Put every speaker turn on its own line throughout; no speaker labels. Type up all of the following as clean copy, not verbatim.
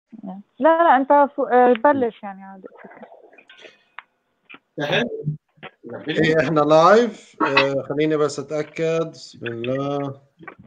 لا لا انت بلش يعني عادي.
ايه احنا لايف. خليني بس اتاكد. بسم الله.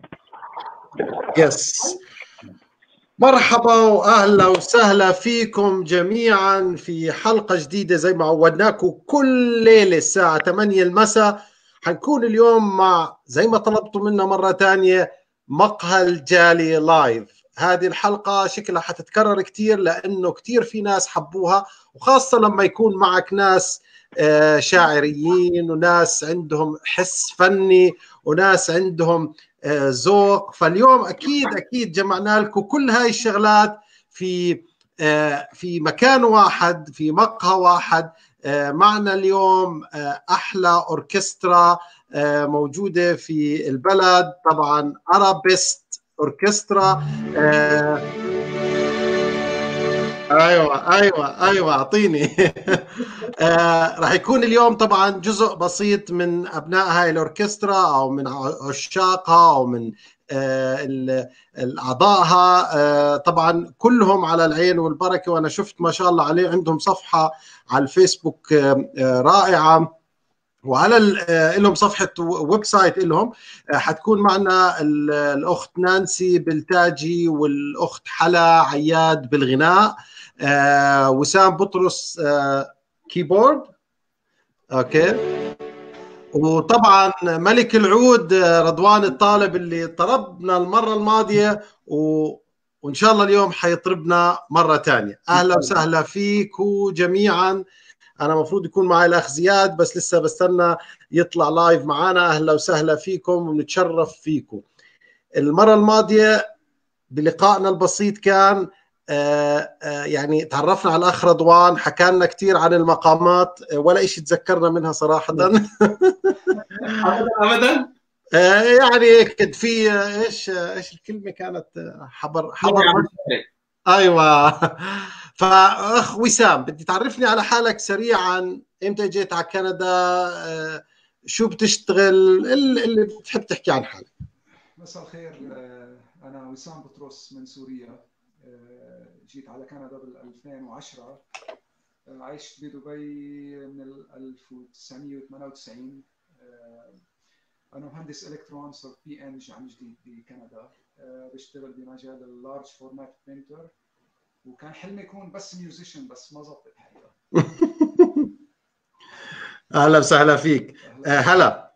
يس. مرحبا واهلا وسهلا فيكم جميعا في حلقه جديده زي ما عودناكم كل ليله الساعه 8 المساء. حنكون اليوم مع زي ما طلبتوا منا مره ثانيه مقهى الجالي لايف. هذه الحلقه شكلها حتتكرر كثير لانه كثير في ناس حبوها، وخاصه لما يكون معك ناس شاعريين وناس عندهم حس فني وناس عندهم ذوق. فاليوم اكيد جمعنا لكم كل هاي الشغلات في مكان واحد، في مقهى واحد. معنا اليوم احلى اوركسترا موجوده في البلد، طبعا ارابيست اوركسترا. ايوه اعطيني. راح يكون اليوم طبعا جزء بسيط من ابناء هاي الاوركسترا او من عشاقها او من اعضائها. طبعا كلهم على العين والبركه، وانا شفت ما شاء الله عليه عندهم صفحه على الفيسبوك رائعه، وعلى لهم صفحه ويب سايت لهم. حتكون معنا الاخت نانسي بلتاجي والاخت حلا عياد بالغناء، وسام بطرس كيبورد. اوكي. وطبعا ملك العود رضوان الطالب اللي طربنا المره الماضيه وان شاء الله اليوم حيطربنا مره ثانيه. اهلا وسهلا فيكم جميعا. انا المفروض يكون معي الاخ زياد بس لسه بستنى يطلع لايف معنا. اهلا وسهلا فيكم ونتشرف فيكم. المره الماضيه بلقائنا البسيط كان يعني تعرفنا على الاخ رضوان، حكى لنا كثير عن المقامات، ولا شيء تذكرنا منها صراحه.
ابدا.
يعني كنت في ايش الكلمه كانت؟ حبر ايوه. فاخ وسام، بدي تعرفني على حالك سريعا. امتى جيت على كندا؟ شو بتشتغل؟ اللي بتحب تحكي عن حالك.
مساء الخير. انا وسام بطرس من سوريا. جيت على كندا بال 2010. عشت بدبي من 1998. انا مهندس الكترون، صرت بي ان عن جديد بكندا. بشتغل بمجال اللارج فورمات برينتر، وكان حلمي يكون بس ميوزيشن بس ما زبطت حقيقة.
اهلا وسهلا فيك. هلا.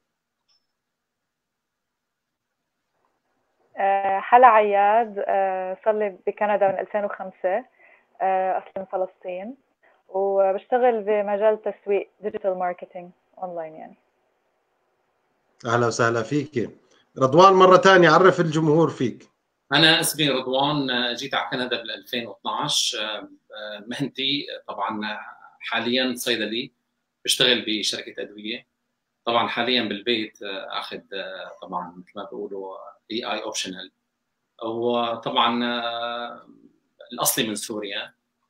حلا عياد، صار لي بكندا من 2005. اصلي من فلسطين، وبشتغل بمجال تسويق ديجيتال ماركتينج اونلاين يعني.
اهلا وسهلا فيك. رضوان مره ثانيه عرف الجمهور فيك.
انا اسمي رضوان، جيت على كندا بال 2012. مهنتي طبعا حاليا صيدلي، بشتغل بشركه ادويه. طبعا حاليا بالبيت اخذ طبعا مثل ما بيقولوا اي اوبشنال. وطبعا الاصلي من سوريا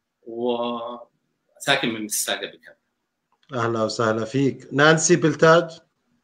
وساكن من ميسيساغا بكندا.
اهلا وسهلا فيك. نانسي بلتاج.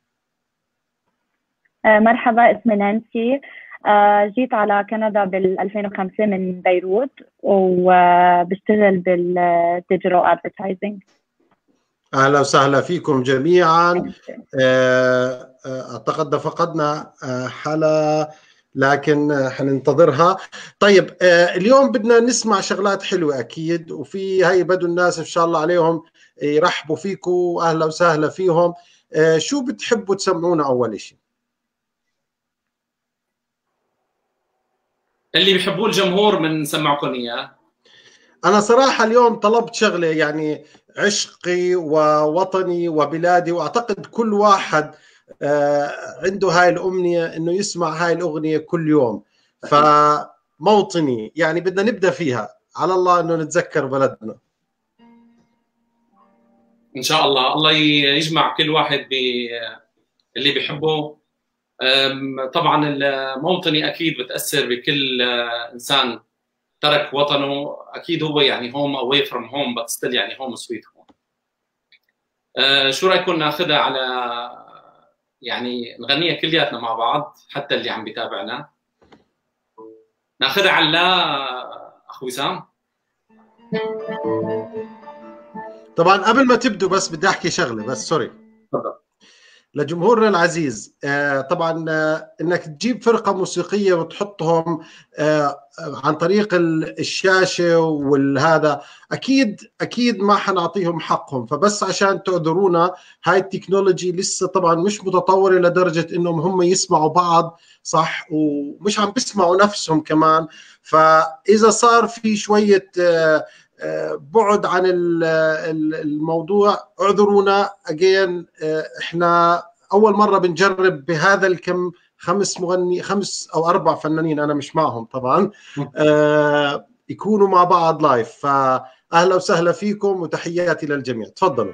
مرحبا، اسمي نانسي. جيت على كندا بال 2005 من بيروت، وبشتغل بالديجيتال ادفرتايزنج.
اهلا وسهلا فيكم جميعا. اعتقد فقدنا حلا لكن حننتظرها. طيب اليوم بدنا نسمع شغلات حلوه اكيد، وفي هي بدو الناس ان شاء الله عليهم يرحبوا فيكم. اهلا وسهلا فيهم. شو بتحبوا تسمعونا اول شيء؟
اللي بيحبوه الجمهور بنسمعكم اياه.
أنا صراحة اليوم طلبت شغلة، يعني عشقي ووطني وبلادي، وأعتقد كل واحد عنده هاي الأمنية إنه يسمع هاي الأغنية كل يوم. فموطني يعني بدنا نبدأ فيها، على الله إنه نتذكر بلدنا.
إن شاء الله. الله يجمع كل واحد باللي بيحبه. طبعا الموطني أكيد بتأثر بكل إنسان ترك وطنه. اكيد هو يعني هوم اواي فروم هوم بس ستيل يعني هوم سويت هوم. شو رايكم ناخذها على يعني نغنيها كلياتنا مع بعض، حتى اللي عم بيتابعنا ناخذها على اخو وسام.
طبعا قبل ما تبدوا بس بدي احكي شغله بس، سوري.
تفضل.
لجمهورنا العزيز، طبعا انك تجيب فرقه موسيقيه وتحطهم عن طريق الشاشه والهذا، اكيد ما حنعطيهم حقهم، فبس عشان تعذرونا هاي التكنولوجي لسه طبعا مش متطوره لدرجه انهم هم يسمعوا بعض صح، ومش عم بيسمعوا نفسهم كمان. فاذا صار في شويه بعد عن الموضوع اعذرونا. اجين احنا اول مره بنجرب بهذا الكم، 5 او 4 فنانين، انا مش معهم طبعا، يكونوا مع بعض لايف. فاهلا وسهلا فيكم وتحياتي للجميع. تفضلوا.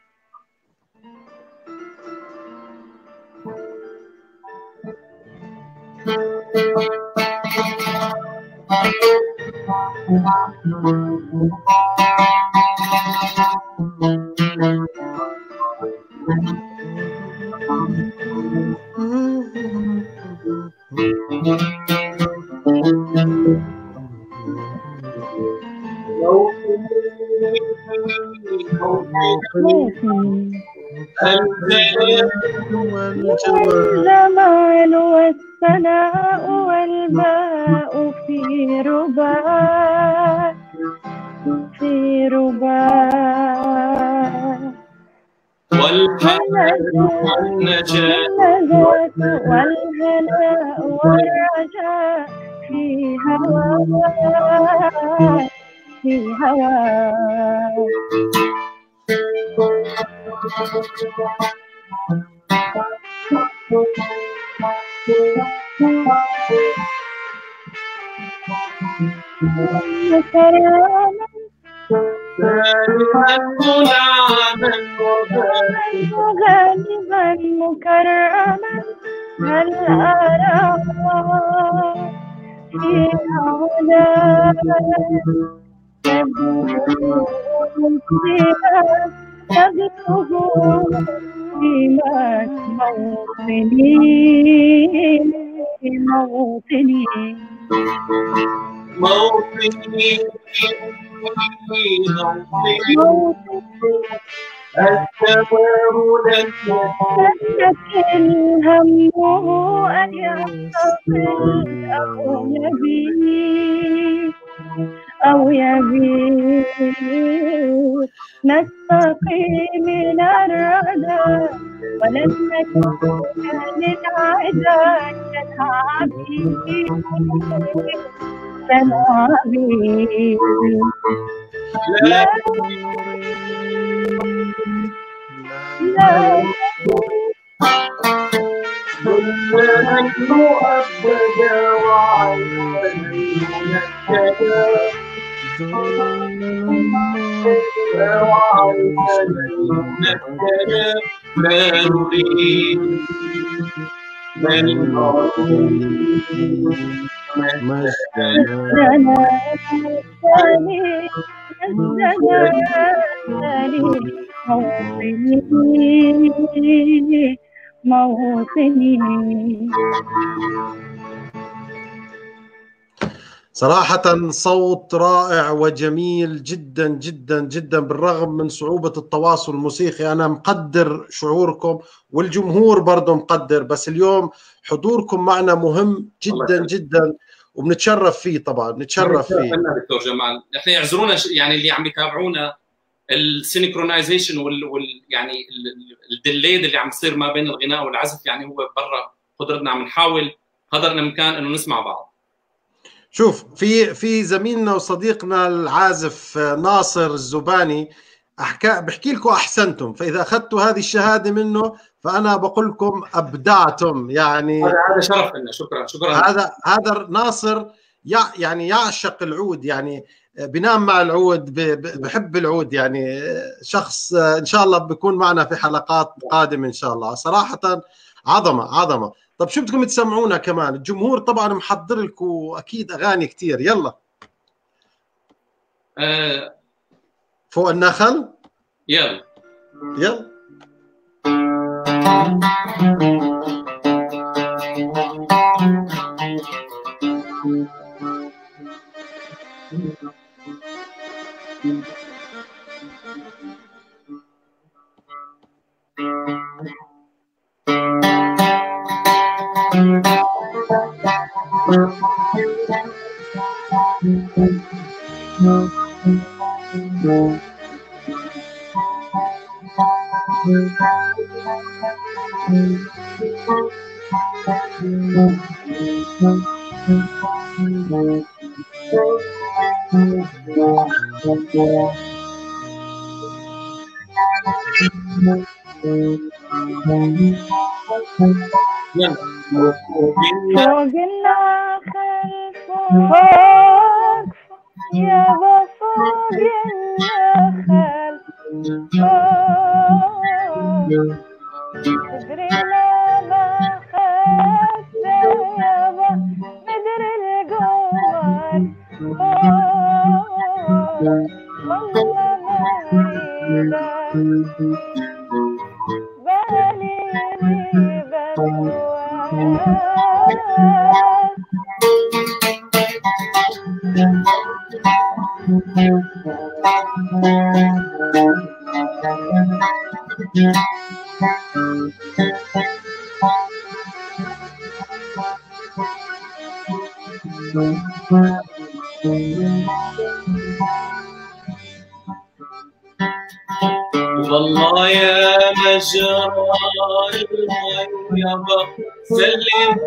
الجمال والثناء والماء في رباك والحمد والنجاة والهناء والرجاء في هواك غالبا مكرما هل أرى في علاك تبلغ في موطني أنك الهم أن يحتفل أو يبيت نستقي من الردى ولن نكون للعدا كالعبيد لا نحن أبدا وعينا لا نريد من موطني.
صراحة صوت رائع وجميل جدا جدا جدا، بالرغم من صعوبة التواصل الموسيقي. أنا مقدر شعوركم والجمهور برضه مقدر، بس اليوم حضوركم معنا مهم جدا جدا وبنتشرف فيه. طبعا نتشرف فيه.
دكتور جمال، احنا يعذرونا يعني اللي عم يتابعونا السينكرونايزيشن يعني الديليد اللي عم يصير ما بين الغناء والعزف، يعني هو برا قدرتنا. عم نحاول قدر الامكان انه نسمع بعض.
شوف، في زميلنا وصديقنا العازف ناصر الزباني بحكي لكم احسنتم، فاذا اخذتوا هذه الشهاده منه فانا بقول لكم ابدعتم. يعني
هذا شرف لنا. شكرا.
هذا ناصر يعني يعشق العود، يعني بينام مع العود، بحب العود، يعني شخص ان شاء الله بيكون معنا في حلقات قادمه ان شاء الله. صراحه عظمه. طب شو بدكم تسمعونا كمان؟ الجمهور طبعا محضر لكم اكيد اغاني كثير. يلا. فوق النخل.
يلا.
فوق النخل فوق يابا فوق النخل فوق مدري لما خدت يابا مدري القمر فوق والله مريضة بالي
والله يا مجرى يابا سلم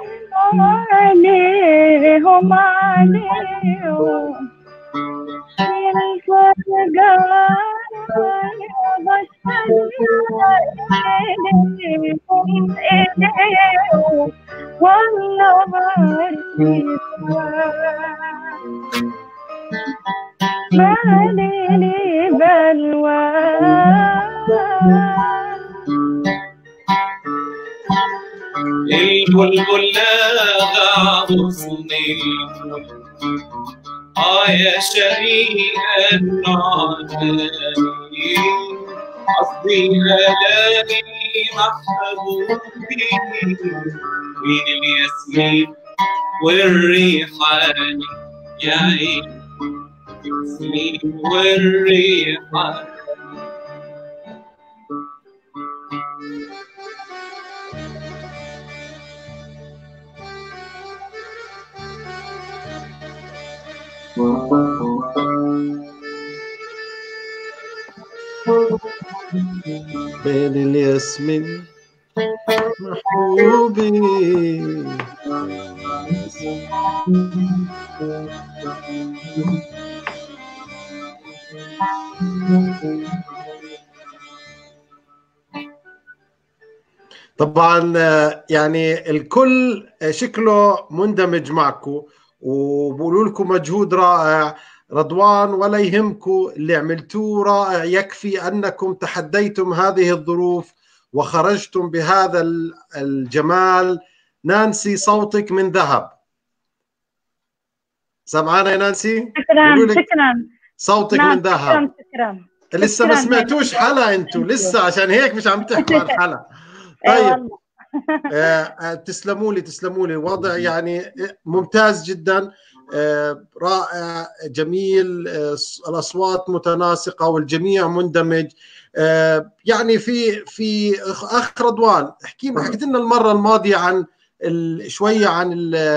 عليهم عليهم والله ما لي بلوى
البلبل لاغى غصني يا شريك النعماني قصدي هلالي محبوبي بين الياسمين والريحان يا الياسمين والريحان
بين الياسمين محبوبي طبعا يعني الكل شكله مندمج معكم وبقولوا لكم مجهود رائع. رضوان ولا يهمكم اللي عملتوه رائع، يكفي أنكم تحديتم هذه الظروف وخرجتم بهذا الجمال. نانسي صوتك من ذهب. سمعانا يا نانسي؟
شكرا
صوتك من ذهب.
شكرا
لسه ما سمعتوش حلا انتوا لسه، عشان هيك مش عم تحكوا عن حلا. طيب تسلموا لي الوضع يعني ممتاز جدا، رائع جميل، الأصوات متناسقة والجميع مندمج. يعني في أخ رضوان حكيت لنا المرة الماضية عن شوية عن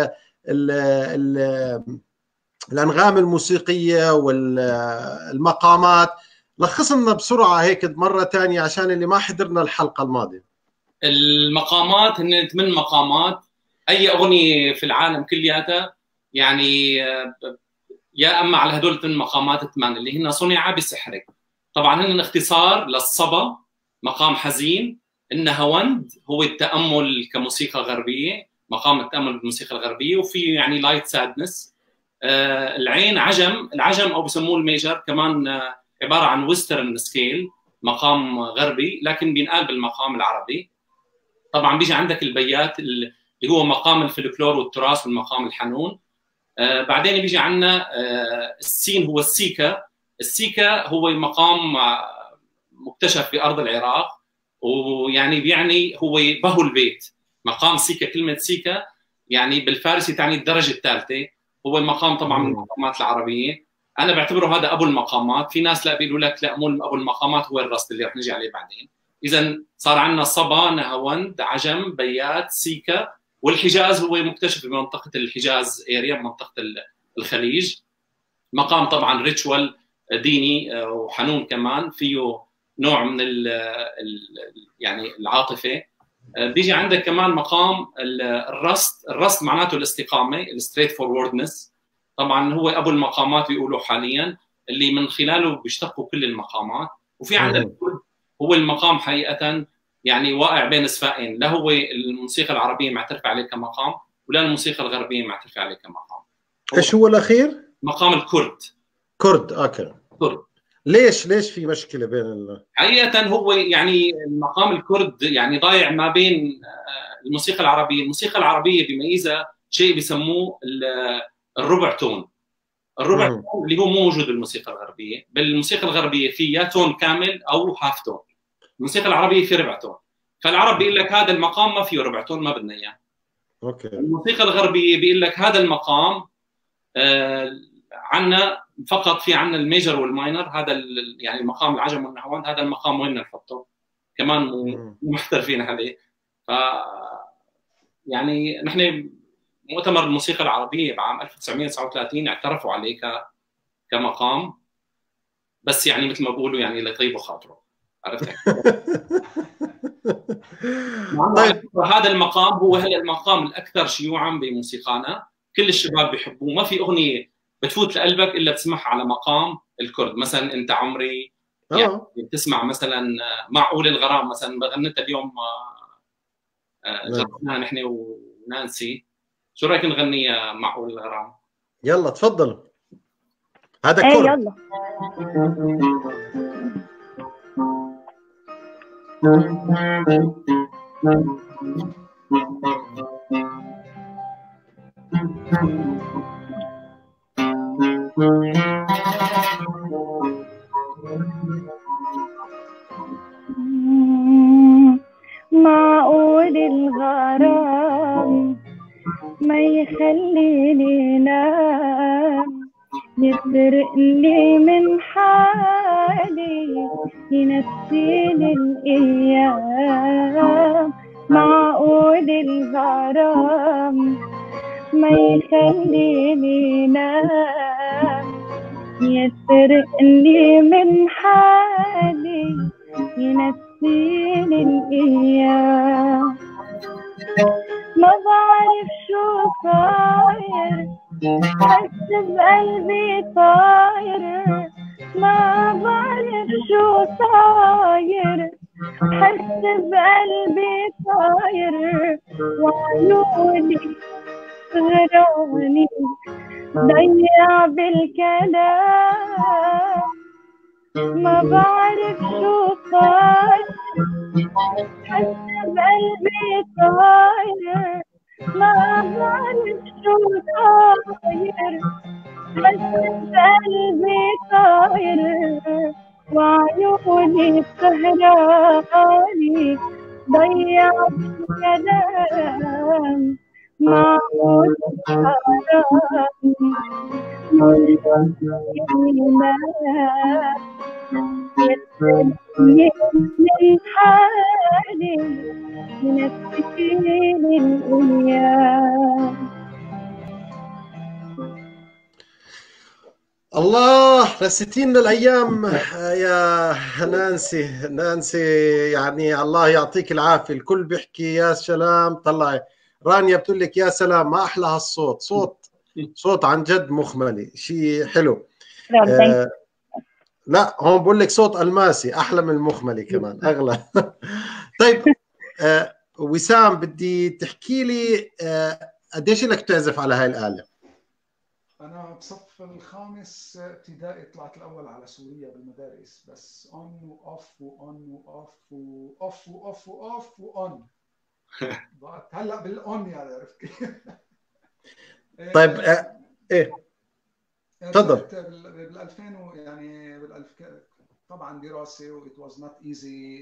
الأنغام الموسيقية والمقامات. لخص لنا بسرعة هيك مرة تانية عشان اللي ما حضرنا الحلقة الماضية.
المقامات هن 8 مقامات. أي أغنية في العالم كلياتها يعني يا اما على هدول 8 مقامات اللي هن صنع بسحرك. طبعا هن اختصار للصبا، مقام حزين. النهاوند هو التامل كموسيقى غربيه، مقام التامل بالموسيقى الغربيه، وفي يعني لايت سادنس. العين العجم او بسموه الميجر، كمان عباره عن ويسترن سكيل، مقام غربي لكن بينقال بالمقام العربي. طبعا بيجي عندك البيات اللي هو مقام الفلكلور والتراث والمقام الحنون. بعدين بيجي عندنا السين هو السيكا. السيكا هو مقام مكتشف بأرض العراق، ويعني بيعني هو بهو البيت. مقام سيكا، كلمة سيكا يعني بالفارسي تعني الدرجة الثالثة. هو المقام طبعا من المقامات العربية. انا بعتبره هذا ابو المقامات. في ناس لا بيقولوا لك لا، مو ابو المقامات هو الرست اللي رح نجي عليه بعدين. اذا صار عندنا صبا، نهاوند، عجم، بيات، سيكا، والحجاز هو مكتشف بمنطقه الحجاز اريا، بمنطقه الخليج. مقام طبعا ريتشوال ديني وحنون كمان، فيه نوع من يعني العاطفه. بيجي عندك كمان مقام الرست معناته الاستقامه، الستريت فوروردنس. طبعا هو ابو المقامات بيقولوا حاليا، اللي من خلاله بيشتقوا كل المقامات. وفي عندك هو المقام حقيقه يعني واقع بين سفائن، لا هو الموسيقى العربيه معترفه عليه كمقام، ولا الموسيقى الغربيه معترفه عليه كمقام.
ايش هو الاخير؟
مقام الكرد.
كرد، اوكي.
كرد.
ليش في مشكله بين
حقيقه هو يعني المقام الكرد يعني ضايع ما بين الموسيقى العربيه. الموسيقى العربيه بيميزها شيء بيسموه الربع تون. الربع تون اللي هو مو موجود بالموسيقى الغربيه. بالموسيقى الغربيه في يا تون كامل او هاف تون. الموسيقى العربيه في ربع تون. فالعرب بيقول لك هذا المقام ما فيه ربع تون، ما بدنا اياه.
اوكي.
الموسيقى الغربيه بيقول لك هذا المقام عندنا فقط، في عندنا الميجر والماينر. هذا يعني المقام العجم والنهاوند، هذا المقام وين نحطه كمان مو محترفين عليه. ف يعني نحن مؤتمر الموسيقى العربيه بعام 1939 اعترفوا عليه كمقام، بس يعني مثل ما بقولوا يعني لطيبوا خاطره، عرفت؟ طيب هذا المقام هو هلا المقام الاكثر شيوعا بموسيقانا. كل الشباب بيحبوه. ما في اغنيه بتفوت لقلبك الا بتسمعها على مقام الكرد. مثلا انت عمري، يعني بتسمع مثلا معقول الغرام، مثلا غنيتها اليوم جربناها نحن ونانسي. شو رايك نغنيها معقول الغرام؟
يلا تفضل. هذا كرد.
يلا. معقول الغرام ما يخليني نام، يسرق لي من حالي، ينسيني الأيام. معقول الغرام ما يخليني نام، يسرق لي من حالي، ينسيني الأيام. ما بعرف شو صاير، حس بقلبي طاير. ما بعرف شو صاير، حس بقلبي طاير. وعيوني غراني ضيع بالكلام. ما بعرف شو صاير، حس بقلبي طاير. ما بعرف شو صاير، حس بقلبي طاير. وعيوني سهراني ضيع الكلام. معقول الغرام يسرقني من حالي، ينسيني الأيام.
الله، نسيتينا الايام يا نانسي. يعني الله يعطيك العافيه. الكل بيحكي يا سلام. طلعي رانيا بتقول لك يا سلام، ما احلى هالصوت. صوت عن جد مخملي، شيء حلو. لا، هون بقول لك صوت الماسي احلى من المخملي كمان، اغلى. طيب وسام، بدي تحكي لي قديش لك تعزف على هاي الآلة؟
أنا بصف الخامس ابتدائي طلعت الأول على سوريا بالمدارس، بس أون وأوف وأون وأوف وأوف وأوف وأوف وأون. ضاعت هلا بالأون، يعني عرفت كيف؟
طيب إيه تفضل.
بال 2000 يعني طبعا دراسة، و it was not easy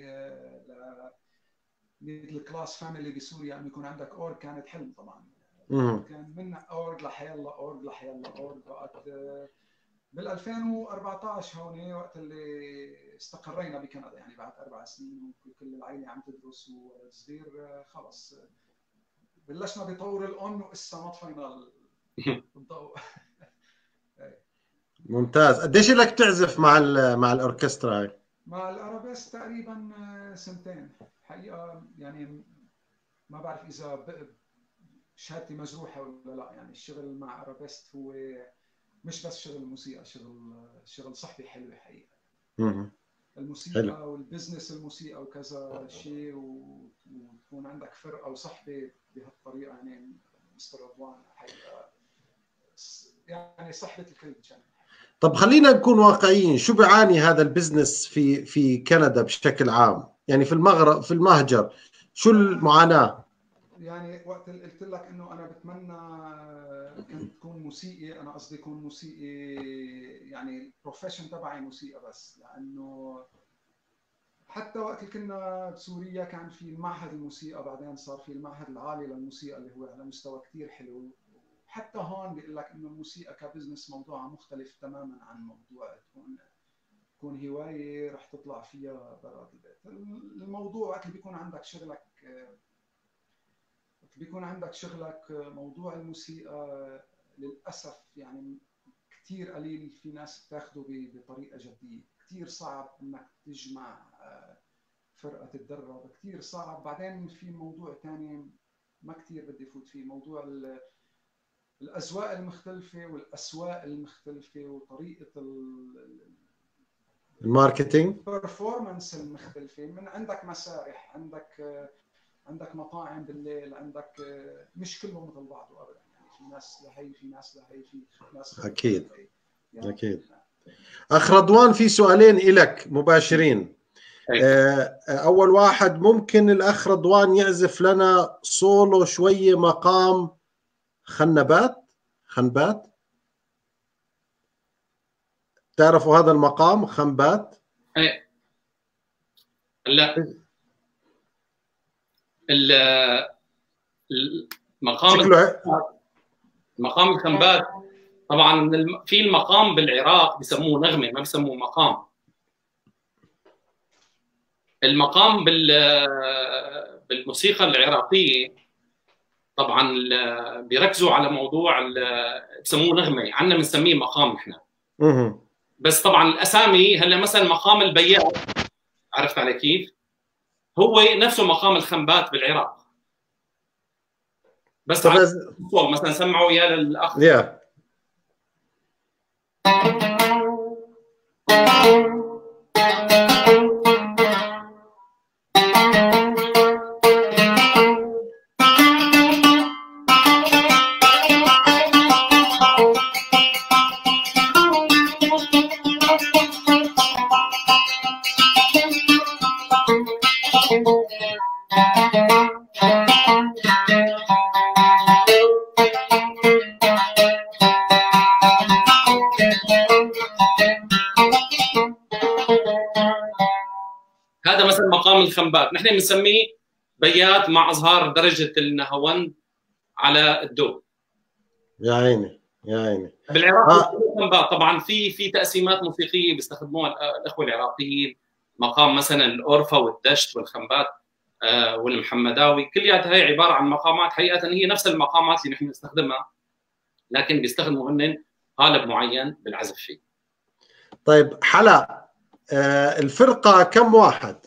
مثل كلاس فاميلي بسوريا أن يكون عندك أورج، كانت حلم طبعا. كان منا أورج لحيلا أورج لحيلا أورج. بقت بال 2014 هون وقت اللي استقرينا بكندا، يعني بعد 4 سنين وكل العائله عم تدرس وولد صغير، خلص بلشنا بطور الاون وإسا ما طفينا الضوء.
ممتاز. قديش لك تعزف مع الاوركسترا هاي؟
مع الارابيسك تقريبا 2 سنين حقيقه، يعني ما بعرف اذا شهادتي مجروحه ولا لا. يعني الشغل مع ارابيست هو مش بس شغل موسيقى، شغل صحبه حلوه حقيقه. الموسيقى حلو. والبزنس الموسيقى وكذا شيء، وتكون عندك فرقه وصحبه بهالطريقه. يعني مستر رضوان حقيقه يعني صحبه الكل جنة.
طب خلينا نكون واقعيين، شو بيعاني هذا البزنس في كندا بشكل عام؟ يعني في المغرب، في المهجر، شو المعاناة؟
يعني وقت اللي قلت لك انه انا بتمنى كنت تكون موسيقي، انا قصدي اكون موسيقي يعني البروفيشن تبعي موسيقى بس. لانه حتى وقت اللي كنا بسوريا كان في المعهد الموسيقى، بعدين صار في المعهد العالي للموسيقى اللي هو على مستوى كثير حلو. حتى هون بيقول لك انه الموسيقى كبزنس موضوعها مختلف تماما عن موضوع تكون هوايه رح تطلع فيها برات البيت. الموضوع وقت اللي بيكون عندك شغلك موضوع الموسيقى للاسف يعني كثير قليل في ناس بتاخده بطريقه جديه. كثير صعب انك تجمع فرقه تتدرب، كثير صعب. بعدين في موضوع ثاني ما كثير بدي فوت فيه، موضوع الاذواق المختلفه والاسواق المختلفه وطريقه
الماركتينج
البرفورمانس المختلفه. من عندك مسارح، عندك مطاعم بالليل، عندك مش كلهم مثل بعضه ابدا. يعني في ناس لهي، في ناس لهي، في ناس
اكيد
يعني
اكيد. اخ رضوان، في سؤالين إلك مباشرين. اول واحد، ممكن الاخ رضوان يعزف لنا سولو شويه مقام خنبات؟ تعرفوا هذا المقام خنبات؟
ايه لا، مقام الخنبات طبعا في المقام بالعراق بسموه نغمه، ما بسموه مقام. المقام بالموسيقى العراقيه طبعا بيركزوا على موضوع بسموه نغمه، عندنا بنسميه مقام احنا. بس طبعا الاسامي هلا مثلا مقام البيات، عرفت علي كيف؟ هو نفسه مقام الخنبات بالعراق. بس مثلا سمعوا يا للاخ هذا مثلا مقام الخنبات، نحن بنسميه بيات مع اظهار درجه النهاوند على الدو.
يا عيني يا عيني.
بالعراق الخنبات طبعا في تقسيمات موسيقيه بيستخدموها الاخوه العراقيين، مقام مثلا الاورفا والدشت والخنبات والمحمداوي، كلياتها هي عباره عن مقامات حقيقه هي نفس المقامات اللي نحن نستخدمها، لكن بيستخدموا هن قالب معين بالعزف فيه.
طيب حلا، الفرقة كم واحد؟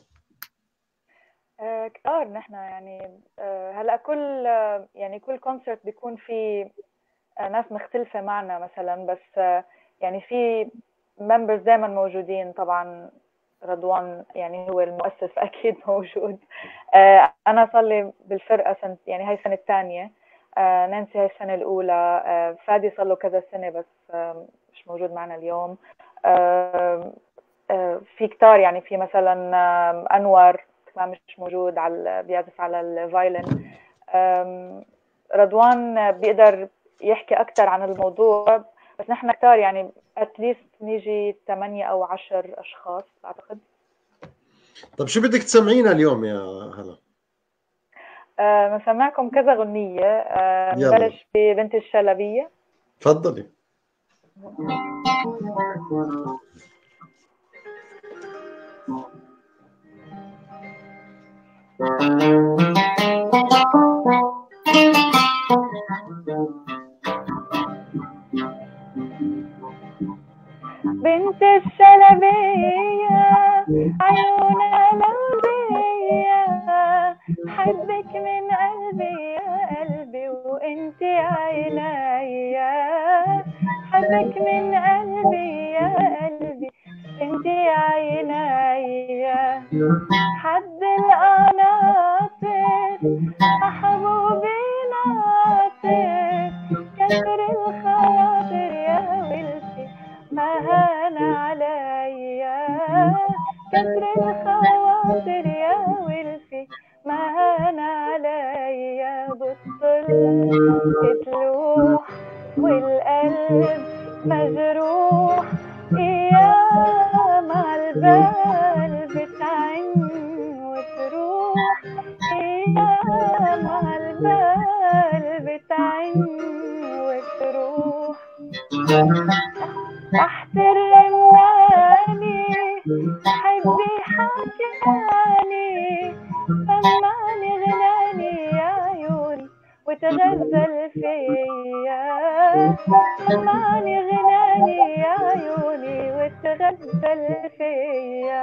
كتار نحن يعني. هلا كل كونسرت بيكون في ناس مختلفة معنا مثلا، بس يعني في ممبرز دائما موجودين. طبعا رضوان يعني هو المؤسس اكيد موجود. انا صار لي بالفرقة يعني هاي السنة الثانية، نانسي هاي السنة الأولى، فادي صار له كذا سنة بس مش موجود معنا اليوم. في كتار يعني، في مثلا أنور كمان مش موجود، بيعزف على الفايلن. رضوان بيقدر يحكي أكثر عن الموضوع، بس نحن كتار يعني اتليست نيجي 8 أو 10 أشخاص أعتقد.
طب شو بدك تسمعينا اليوم يا هلا؟
نسمعكم كذا غنية. نبلش ببنت الشلبية.
تفضلي.
بنت الشلبية عيونها لولبية، حبك من قلبي يا قلبي وانت عينيا، حبك من قلبي يا قلبي انت عينيا، حد القناطر محبوبي ناطر، كسر الخواطر يا ولدي ما هان عليا، كسر الخواطر يا ولفي ما هان عليا، بالطل تلوح والقلب مجروح، ايام عالبال بتعن وتروح، ايام عالبال بتعن وتروح، تحت الرماني حبي حكاني، سمعني غناني يا عيوني وتغزل فيا، سمعني غناني يا عيوني وتغزل فيا.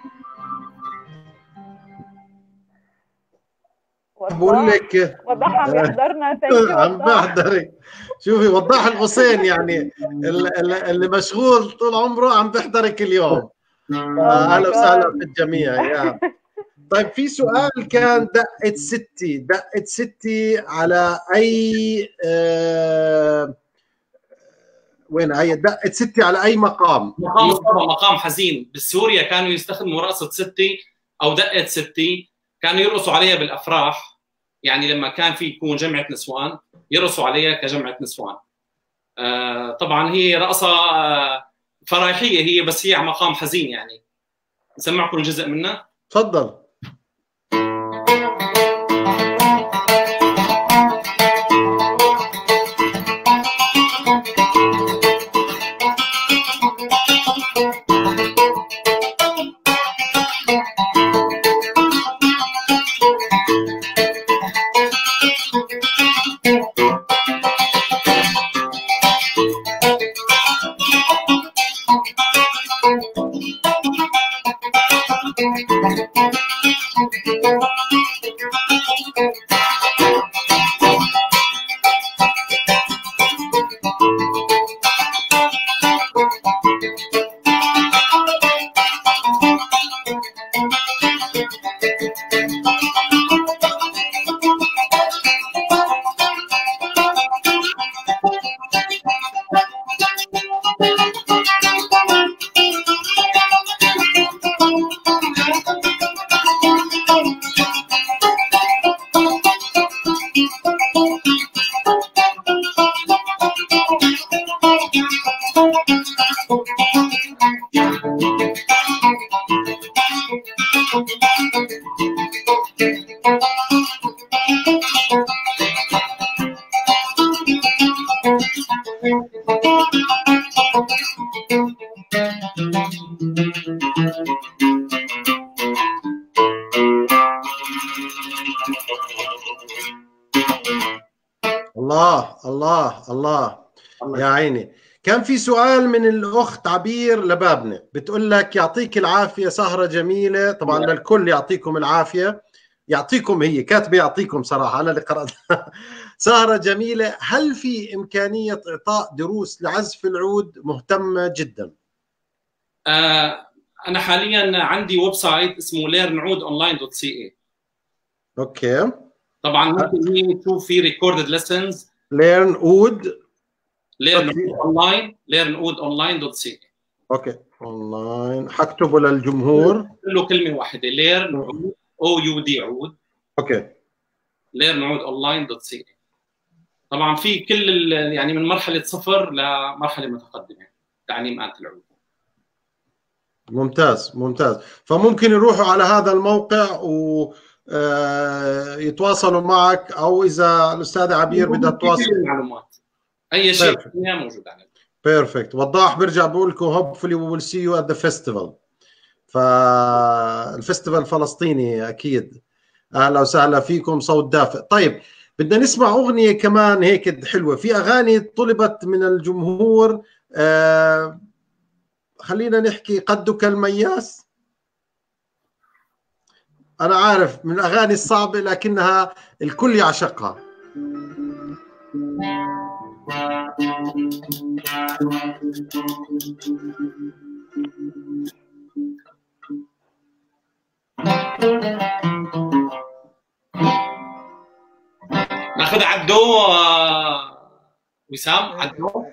بقول لك
وضح عم يحضرنا.
عم بحضرك. شوفي وضاح الحسين يعني اللي مشغول طول عمره عم بحضرك اليوم. اهلا وسهلا بالجميع. يا طيب في سؤال كان دقة ستي على اي وين هي دقة ستي على اي مقام؟
مقام حزين. بسوريا كانوا يستخدموا رقصة ستي او دقة ستي، كانوا يرقصوا عليها بالافراح، يعني لما كان في يكون جمعة نسوان يرقصوا عليها كجمعة نسوان. طبعا هي رقصة فرايحية هي، بس هي على مقام حزين. يعني نسمعكم جزء منها.
تفضل. الله الله الله يا عيني. كان في سؤال من الأخت عبير لبابنة بتقول لك يعطيك العافية، سهرة جميلة. طبعا للكل يعطيكم العافية، يعطيكم، هي كاتبة يعطيكم صراحة أنا اللي قرأتها. سهرة جميلة. هل في إمكانية إعطاء دروس لعزف العود؟ مهتمة جدا.
أنا حاليا عندي ويب سايت اسمه learnoudonline.ca.
أوكي.
طبعا ممكن هي تشوف في recorded lessons. learnoudonline.ca.
اوكي اونلاين. حكتبه للجمهور
كله كلمه واحده learnoud عود. اوكي. learnoudonline.ca. طبعا في كل يعني من مرحله صفر لمرحله متقدمه تعليم آلة العود.
ممتاز ممتاز. فممكن يروحوا على هذا الموقع و يتواصلوا معك، او اذا الاستاذه عبير بدها تتواصل
المعلومات اي شيء فيها موجود عليه.
بيرفكت. وضاح برجع بقول لكم hopefully we will see you at the festival. فالفستيفال الفلسطيني اكيد. اهلا وسهلا فيكم، صوت دافئ. طيب بدنا نسمع اغنيه كمان هيك حلوه، في اغاني طلبت من الجمهور. خلينا نحكي قدك المياس. انا عارف من الاغاني الصعبه لكنها الكل يعشقها.
ناخذ عدو وسام. عدو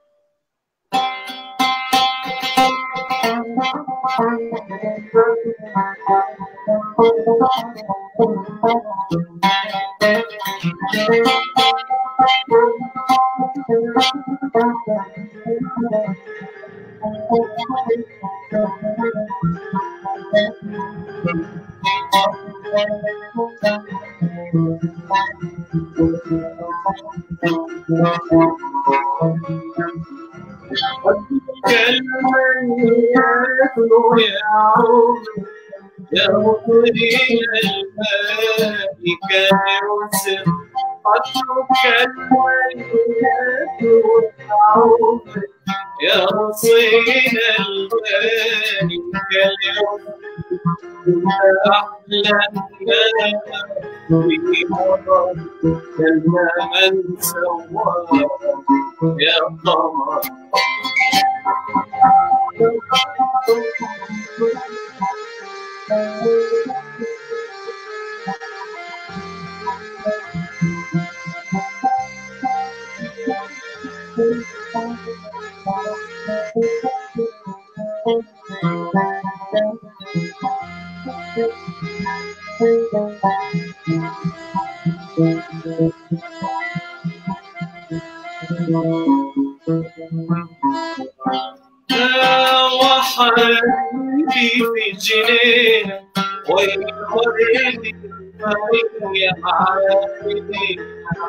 يا مطري الملائكة يوسف قدرك الميت والعود يا رصين الملائكة اليوم أحلى الناس في مضر كلا من سوى يا قمر وحبيبي في جنينك ويخرجني يا عالمي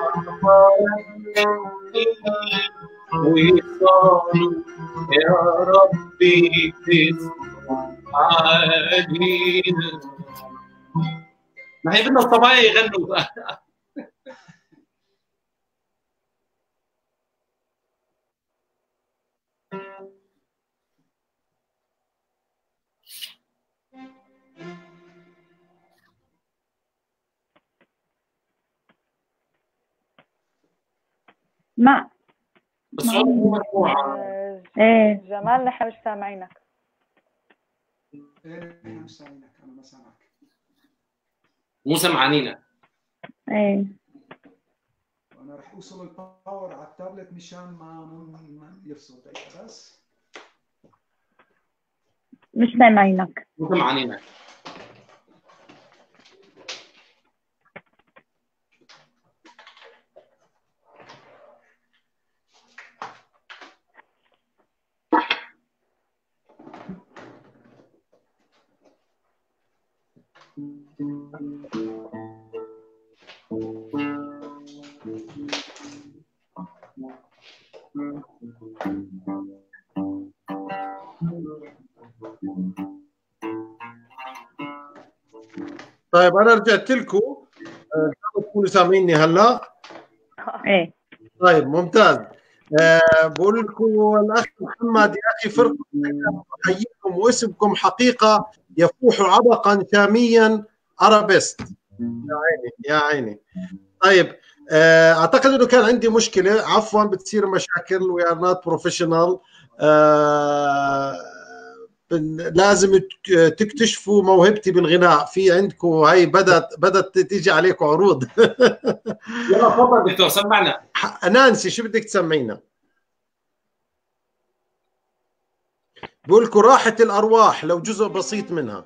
ويصاروا يا ربي تسمع علينا.
ما هي بدنا الصبايا يغنوا.
ما
الصوت مو مرفوع.
ايه
جمال نحن مش سامعينك.
ايه نحن مش سامعينك، انا ما سامعك.
مو سمعانينا.
ايه
وانا رح اوصل الباور على التابلت مشان ما يفصل دقيقه بس.
مش سامعينك.
مو سمعانينا.
طيب انا رجعت لكم، تكونوا سامعيني هلا؟
ايه
طيب ممتاز. بقول لكم الاخ محمد يا اخي فرقه احييكم واسمكم حقيقه يفوح عبقا شاميا ارابيست. يا عيني يا عيني. طيب اعتقد انه كان عندي مشكله، عفوا بتصير مشاكل، وي ار نوت بروفيشنال. لازم تكتشفوا موهبتي بالغناء. في عندكم هاي بدت تيجي عليكم عروض.
يلا تفضل دكتور سمعنا.
نانسي شو بدك تسمعينا؟ بقول لكم راحة الأرواح لو جزء بسيط منها.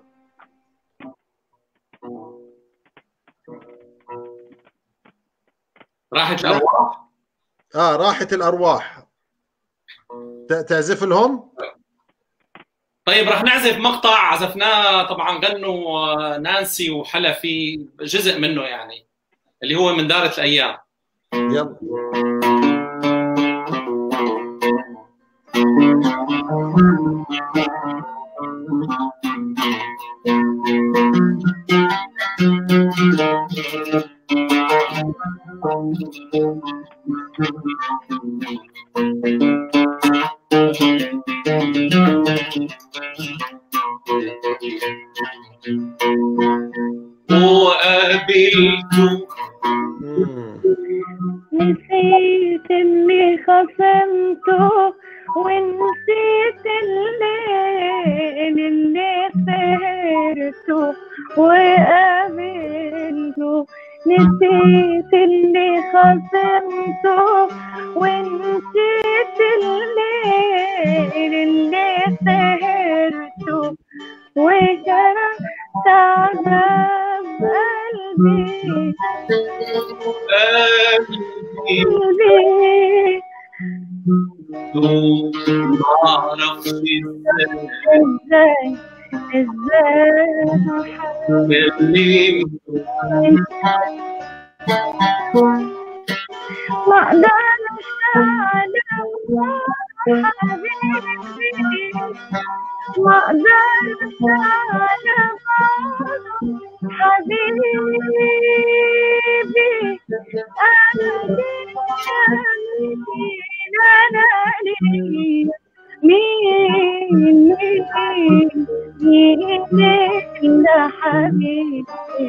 راحة الأرواح؟
راحة الأرواح. تعزف لهم؟
طيب رح نعزف مقطع عزفناه طبعا، غنوا نانسي وحلا في جزء منه يعني، اللي هو من دارة الأيام.
يلا.
وقابلته
نسيت اللي خصمته ونسيت الليل اللي سهرته وقابلته. نسيت اللي خصمته ونسيت الليل اللي سهرته وجرحت عذاب قلبي
معرفش
ازاي
اتكلم
ما اقدرش على حبيبي، ما اقدرش على حبيبي، انا لي مين إلا حبيبي.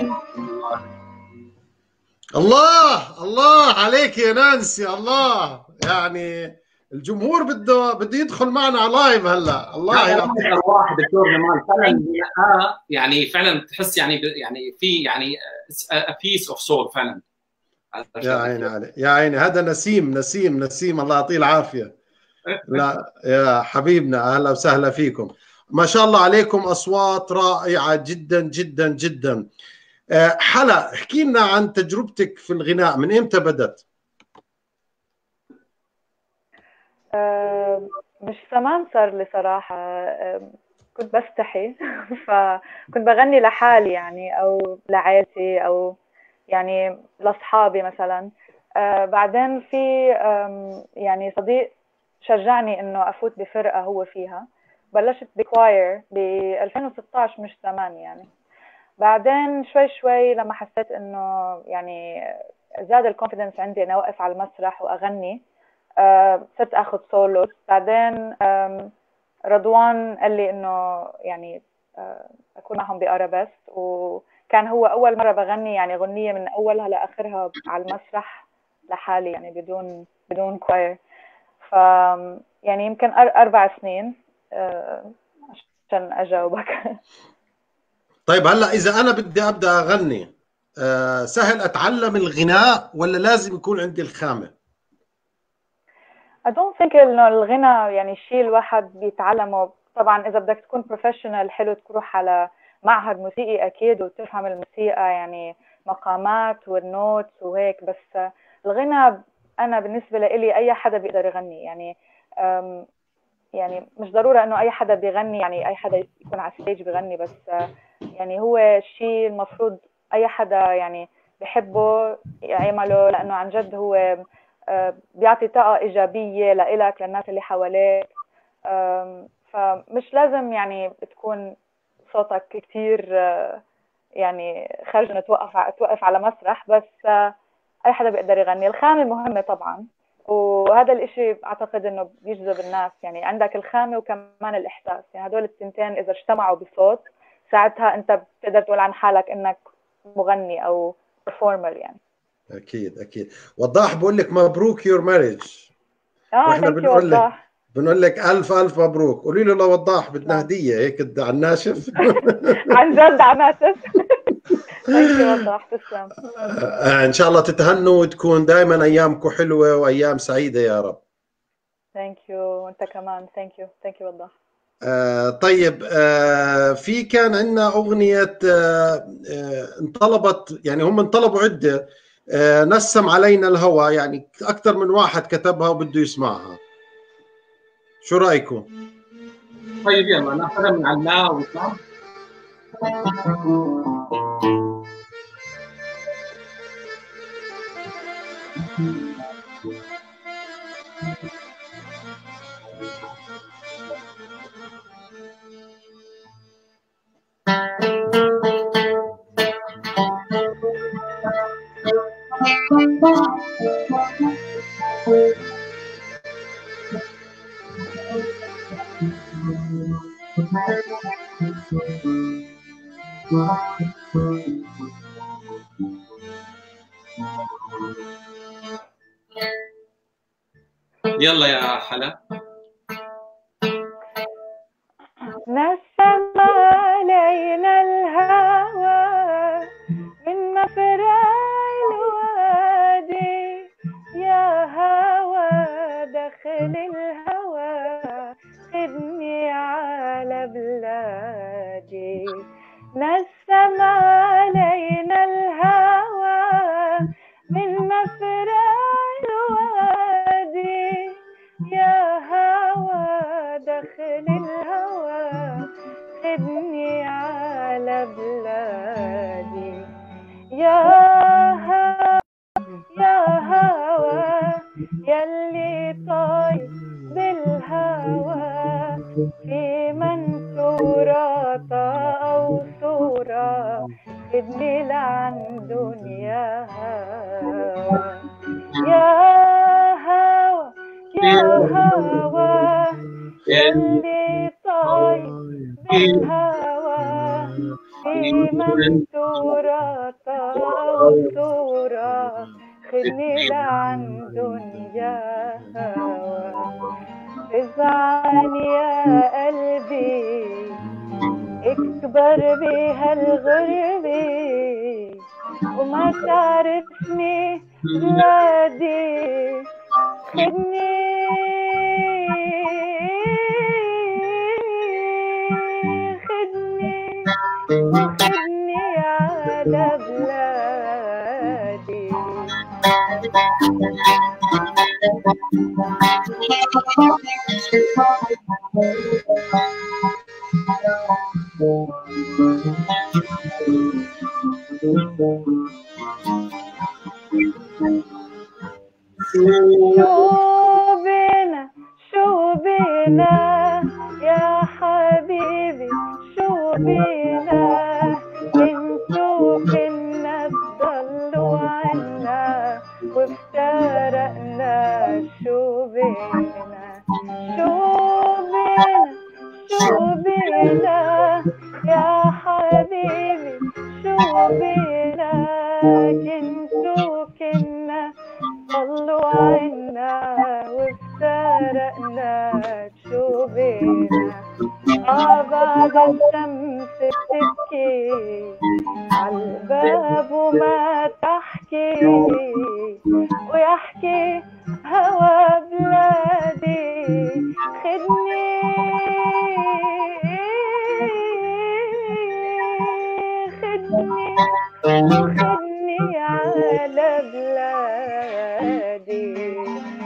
الله عليك يا نانسي، الله. يعني الجمهور بده يدخل معنا على لايف هلا. الله يعطيك
واحد دكتور جمال فعلا يعني فعلا تحس يعني في يعني a piece of soul فعلا.
يا عيني علي، يا عيني. هذا نسيم الله يعطيه العافيه. لا يا حبيبنا، اهلا وسهلا فيكم. ما شاء الله عليكم، اصوات رائعه جدا جدا جدا. حلا، احكي لنا عن تجربتك في الغناء، من امتى بدت؟
مش زمان صار لي صراحة. كنت بستحي فكنت بغني لحالي يعني، أو لعائلتي، أو يعني لأصحابي مثلا. بعدين في يعني صديق شجعني إنه أفوت بفرقة هو فيها. بلشت بكواير ب 2016، مش زمان يعني. بعدين شوي شوي لما حسيت إنه يعني زاد الكونفيدنس عندي إني أوقف على المسرح وأغني، صرت اخذ سولوز. بعدين رضوان قال لي انه يعني اكون معهم بارابست، وكان هو اول مره بغني يعني غنيه من اولها لاخرها على المسرح لحالي، يعني بدون كواير. ف يعني يمكن 4 سنين عشان اجاوبك.
طيب هلا اذا انا بدي ابدا اغني، سهل اتعلم الغناء ولا لازم يكون عندي الخامه؟
I don't think انه الغنى يعني شيء الواحد بيتعلمه. طبعا اذا بدك تكون بروفيشنال حلو تروح على معهد موسيقي اكيد وتفهم الموسيقى، يعني مقامات والنوتس وهيك. بس الغنى انا بالنسبه لي اي حدا بيقدر يغني يعني. يعني مش ضروره انه اي حدا بيغني، يعني اي حدا يكون على الستيج بيغني، بس يعني هو شيء المفروض اي حدا يعني بحبه يعمله، لانه عن جد هو بيعطي طاقة إيجابية لإلك للناس اللي حواليك. فمش لازم يعني تكون صوتك كتير يعني خارج إنه توقف على مسرح، بس أي حدا بيقدر يغني. الخامة مهمة طبعا، وهذا الإشي أعتقد إنه بيجذب الناس. يعني عندك الخامة وكمان الإحساس، يعني هدول التنتين إذا اجتمعوا بصوت ساعتها أنت بتقدر تقول عن حالك إنك مغني أو performer يعني.
اكيد. وضاح بقول لك مبروك يور ماريج. واحنا بنقول لك الف مبروك. قولي له لوضاح بدنا هديه هيك على الناشف.
عن جد على الناشف. ثانك يو وضاح، تسلم.
ان شاء الله تتهنوا وتكون دائما ايامكم حلوه وايام سعيده يا رب.
ثانك يو، وانت كمان. ثانك يو وضاح.
طيب، في كان عندنا أغنية انطلبت، يعني هم انطلبوا عدة. نسم علينا الهوى، يعني أكثر من واحد كتبها وبده يسمعها. شو رأيكم؟
طيب يلا ناخذها من عنا وسام. يلا يا حلا.
نسم علينا الهوى من مفرع الوادي، يا هوى دخل الهوى خدني على بلادي. نسم علينا الهوى من مفرع الوادي، يا هوى دخل الهوى خدني على بلادي. يا هوى يا هوى يلي طاير بالهوى في منثورة أو صورة، خدني لعندن يا هوى. يا هوى يا هوى يلي طاير بالهوى في منثورة أو صورة، خدني لعندن يا هوى. ازعل يا قلبي اكبر بها الغربة، وما تعرفني بلادي، خدني خدني خدني على بلادي. شو بينا يا حبيبي، شو بينا انتو كنا تضلوا عنا وافترقنا. شو بينا شو بينا يا حبيبي، شو بينا انتو كنا ضلوا عنا وافترقنا. شو بينا بعد الشمس بتبكي عالباب وما تحكي، ويحكي هوا بلادي، خدني خدني خدني على بلادي.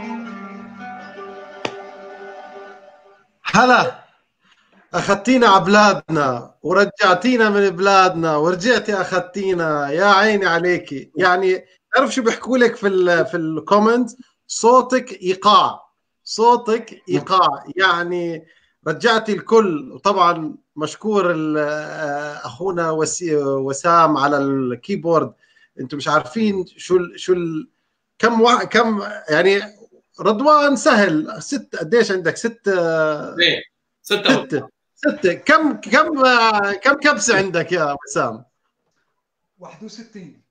هلا، أخذتينا على بلادنا ورجعتينا من بلادنا ورجعتي أخذتينا، يا عيني عليكي. يعني تعرف شو بيحكوا لك في الكومنت؟ صوتك إيقاع، صوتك إيقاع، يعني رجعتي الكل. وطبعا مشكور أخونا وسام على الكيبورد. أنتم مش عارفين كم يعني رضوان سهل. قديش عندك؟ ستة. كم كبسة عندك يا وسام؟
61.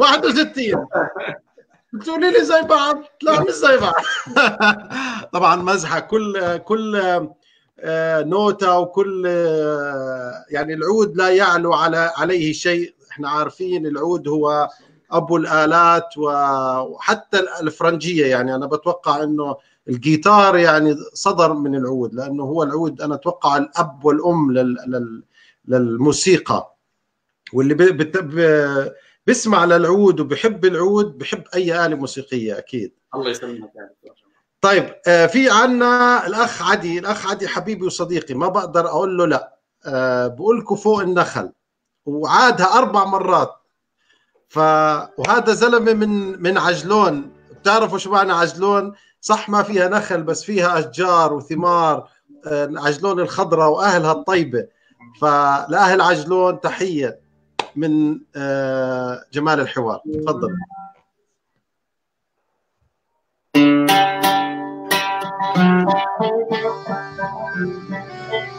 بتقولي لي زي بعض؟ لا مش زي بعض. طبعا مزحة. كل نوتة وكل يعني العود لا يعلو عليه شيء. احنا عارفين العود هو أبو الآلات، وحتى الفرنجية. يعني أنا بتوقع إنه الجيتار يعني صدر من العود، لأنه هو العود أنا أتوقع الأب والأم للموسيقى. واللي بيسمع للعود وبيحب العود بيحب أي آلة موسيقية أكيد.
الله يسلمك.
طيب في عنا الأخ عدي. الأخ عدي حبيبي وصديقي، ما بقدر أقول له لا. بقول لكم فوق النخل، وعادها 4 مرات. وهذا زلمة من عجلون. بتعرفوا شو معنى عجلون؟ صح ما فيها نخل بس فيها أشجار وثمار. عجلون الخضراء وأهلها الطيبة. فلأهل عجلون تحية من جمال الحوار. تفضل.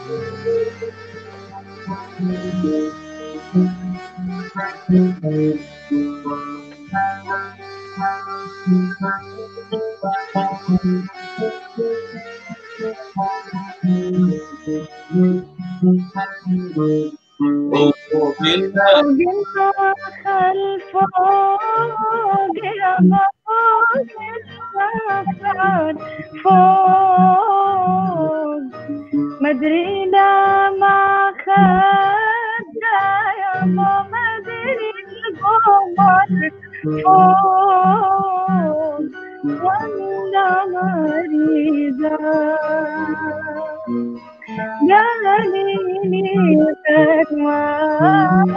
الفوق يا فوق السفر فوق مدري لا ما خدنا يا ما مدري القمر فوق ولا مريضة جاليني فتوى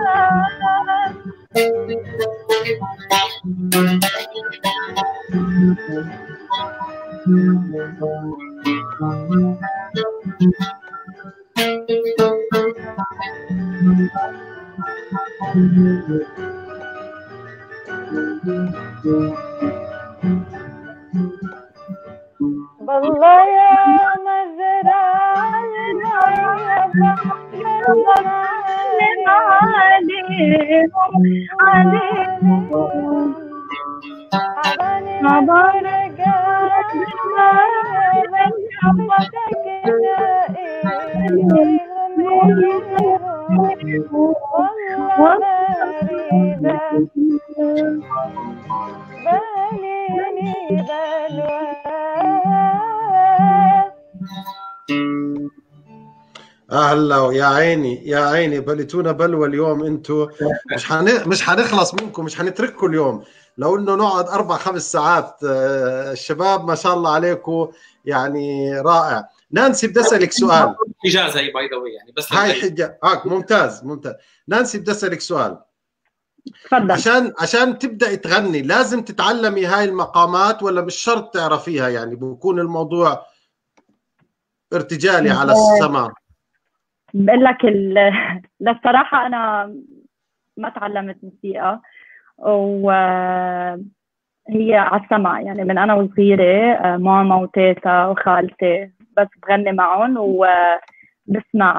بالله يا مزرعة
اهلا يا عيني يا عيني، بليتونا بلوى اليوم. انتم مش حنخلص منكم، مش حنترككم اليوم، لو انه نقعد 4-5 ساعات. الشباب ما شاء الله عليكم يعني رائع. نانسي بدي اسالك سؤال.
اجازه هي باي ذا واي يعني، بس
هاي حجه ممتاز ممتاز. نانسي بدي اسالك سؤال.
تفضل.
عشان تبدأ تغني لازم تتعلمي هاي المقامات ولا مش شرط تعرفيها؟ يعني بيكون الموضوع ارتجالي على السماع.
بقول لك للصراحة أنا ما تعلمت موسيقى، وهي على السمع يعني. من أنا وصغيرة ماما وتيتا وخالتي بس بغني معهم، وبسمع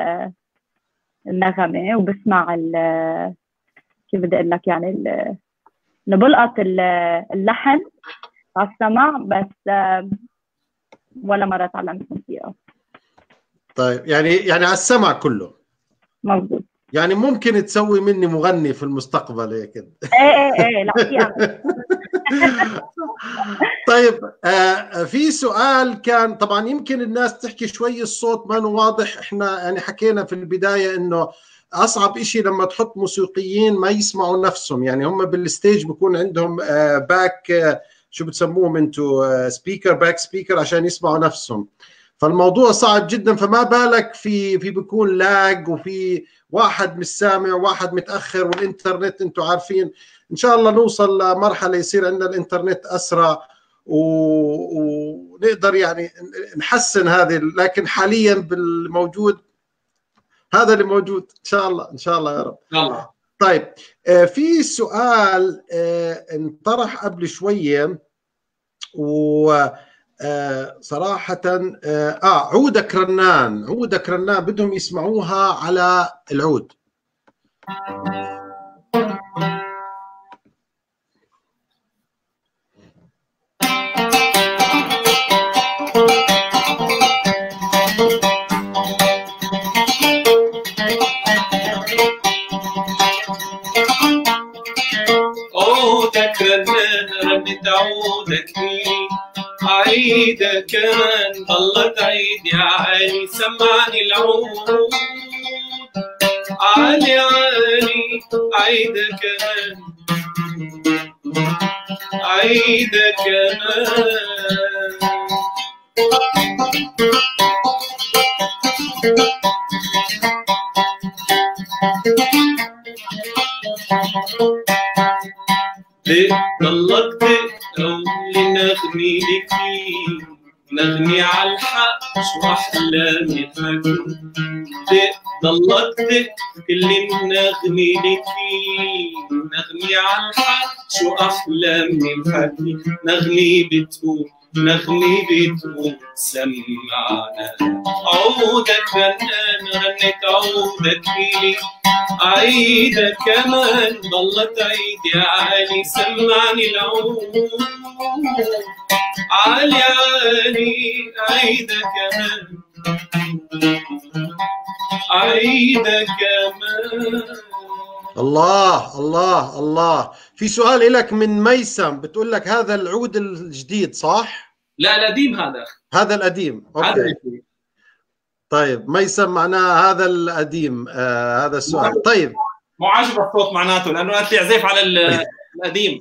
النغمة وبسمع كيف بدي أقول لك يعني بلقط اللحن على السمع، بس ولا مرة تعلمت موسيقى.
طيب يعني على السمع كله
مظبوط.
يعني ممكن تسوي مني مغني في المستقبل هيك؟
ايه لا في أمل.
طيب في سؤال كان طبعا يمكن الناس تحكي شوي الصوت ما واضح. احنا يعني حكينا في البداية انه اصعب اشي لما تحط موسيقيين ما يسمعوا نفسهم، يعني هم بالستيج بيكون عندهم باك شو بتسموهم انتو باك سبيكر عشان يسمعوا نفسهم، فالموضوع صعب جدا. فما بالك في بيكون لاج، وفي واحد مش سامع وواحد متاخر، والانترنت انتم عارفين. ان شاء الله نوصل لمرحله يصير عندنا الانترنت اسرع ونقدر يعني نحسن هذه، لكن حاليا بالموجود هذا اللي موجود. ان شاء الله ان شاء الله يا رب.
الله.
طيب في سؤال انطرح قبل شويه صراحة عودك رنان بدهم يسمعوها على العود.
عودك رنان رنت عودك عيدك كمان ضلت عيد يا علي سمعني العود علي علي عيدك كمان عيدك كمان ضلك تقرا لنغني لك نغني على الحق شو احلامي حكي ضلك تكلم نغني لك نغني على الحق شو احلامي حكي نغني بتقول نغني بتقول سمعنا عودك غنيت عودك لي عيدك كمان ضلت عيد يا علي سمعني العود علي علي عيدك كمان عيدك كمان.
الله الله الله. في سؤال لك من ميسم بتقول لك هذا العود الجديد صح؟
لا القديم هذا.
هذا القديم. اوكي.
هذا
طيب ميسم معناه هذا القديم. هذا السؤال. طيب
مو عاجبه الصوت معناته لانه قالت لي عزيف على القديم.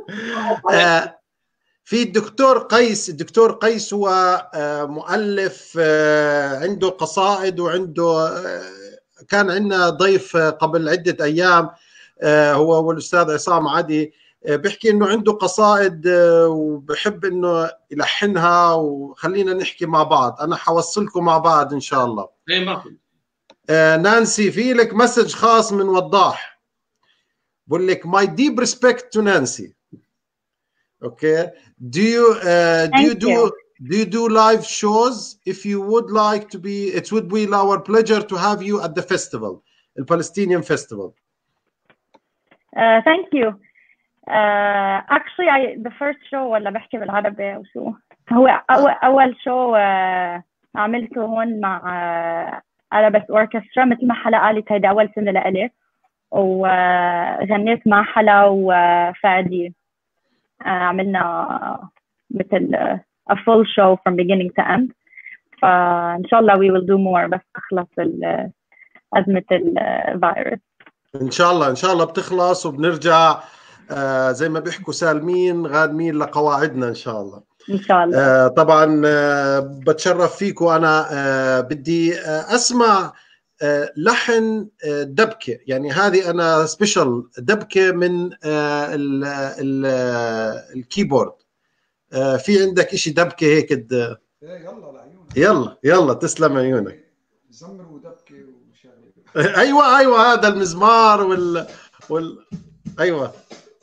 في الدكتور قيس هو مؤلف عنده قصائد وعنده كان عندنا ضيف قبل عدة أيام هو والأستاذ عصام عدي بيحكي إنه عنده قصائد وبحب إنه يلحنها وخلينا نحكي مع بعض. أنا حوصلكم مع بعض إن شاء الله. نانسي في لك مسج خاص من وضاح بقول لك my deep respect to Nancy. Okay. Do you do live shows? If you would like to be, it would be our pleasure to have you at the festival, the Palestinian festival.
Thank you. Actually, the first show ولا بحكي بالعربي أو شو هو أول show عملته هون مع Arabesque Orchestra مثل ما حلا قالت هيدا أول سنة لإلي وغنيت مع حلا وفادي. عملنا مثل a full show from beginning to end. فإن شاء الله we will do more بس تخلص أزمة الفيروس.
إن شاء الله بتخلص وبنرجع زي ما بيحكوا سالمين غانمين لقواعدنا إن شاء الله.
إن شاء الله.
طبعا بتشرف فيكم. أنا بدي أسمع لحن دبكة، يعني هذه أنا سبيشال دبكة من الكيبورد. في عندك إشي دبكة هيك
يلا لعيونك.
يلا تسلم عيونك.
زمر ودبكة وشغله.
أيوة هذا المزمار أيوة.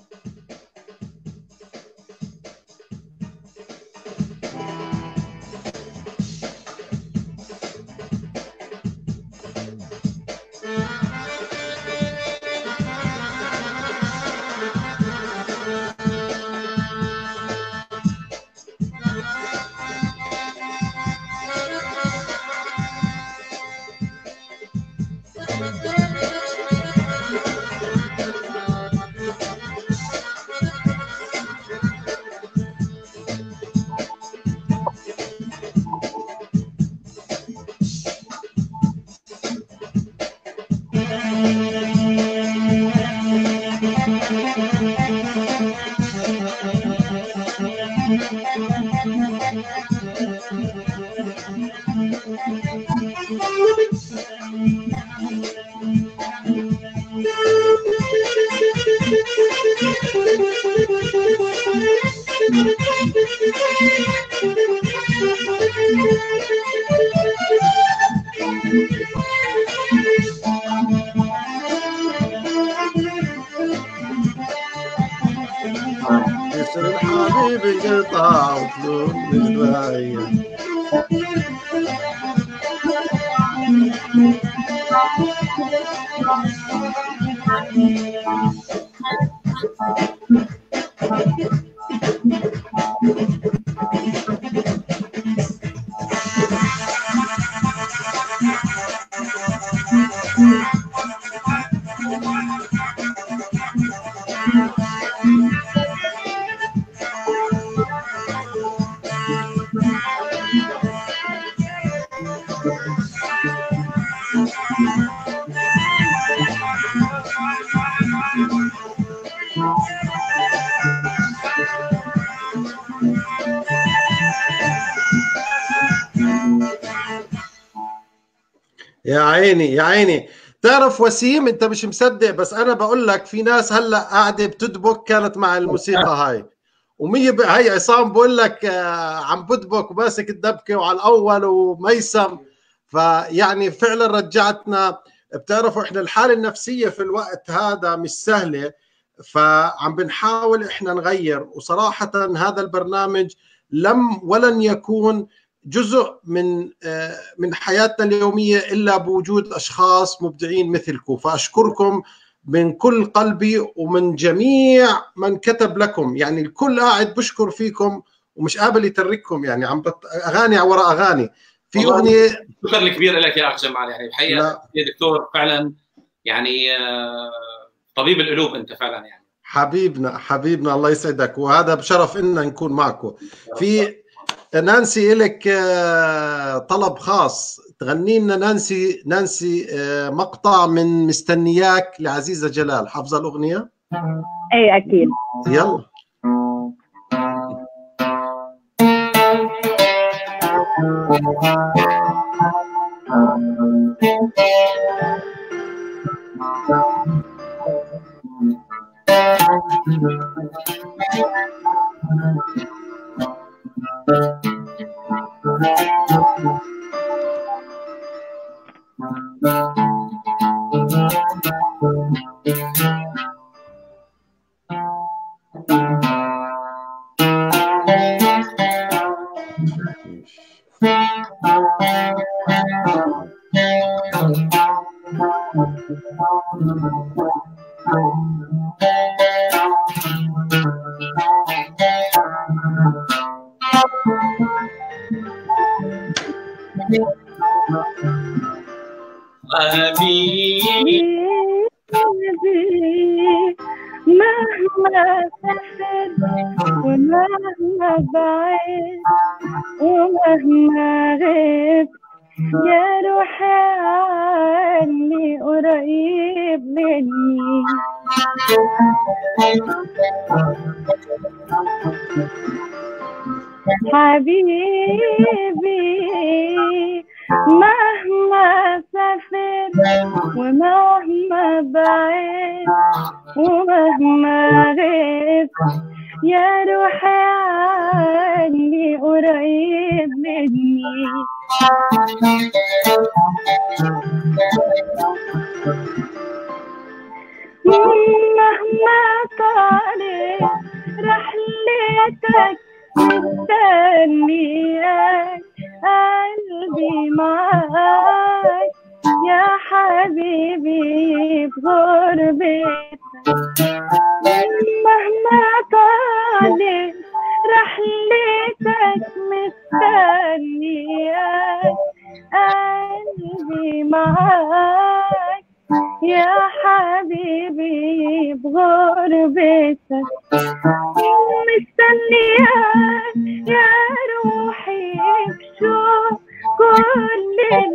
يا عيني. تعرف وسيم انت مش مصدق بس انا بقول لك في ناس هلا قاعده بتدبك كانت مع الموسيقى هاي هي عصام بقول لك عم بدبك وماسك الدبكه وعلى الاول وميسم. فيعني فعلا رجعتنا. بتعرفوا احنا الحاله النفسيه في الوقت هذا مش سهله، فعم بنحاول احنا نغير. وصراحه هذا البرنامج ولن يكون جزء من حياتنا اليومية إلا بوجود أشخاص مبدعين مثلكم. فأشكركم من كل قلبي ومن جميع من كتب لكم، يعني الكل قاعد بشكر فيكم ومش قابل يترككم، يعني عم أغاني وراء أغاني. في أغنية
شكرا الكبير لك يا أخ جمال، يعني الحقيقة يا دكتور فعلا يعني طبيب القلوب أنت فعلا، يعني
حبيبنا الله يسعدك، وهذا بشرف إننا نكون معكم. في نانسي إلك طلب خاص، تغني لنا نانسي مقطع من مستنياك لعزيزة جلال، حافظة الأغنية؟
اي اكيد.
يلا.
مهما سافر ومهما بعيد ومهما غيب يا روحي عني قريب مني. حبيبي مهما سافر ومهما بعيد ومهما غيب يا روحي عني قريب مني. مهما طالت رحلتك مستنياك قلبي معاك يا حبيبي بغربتك. مهما طالت رحلتك مستنياك قلبي معاك يا حبيبي بغربتك. مستنياك يا روحي بشوق كل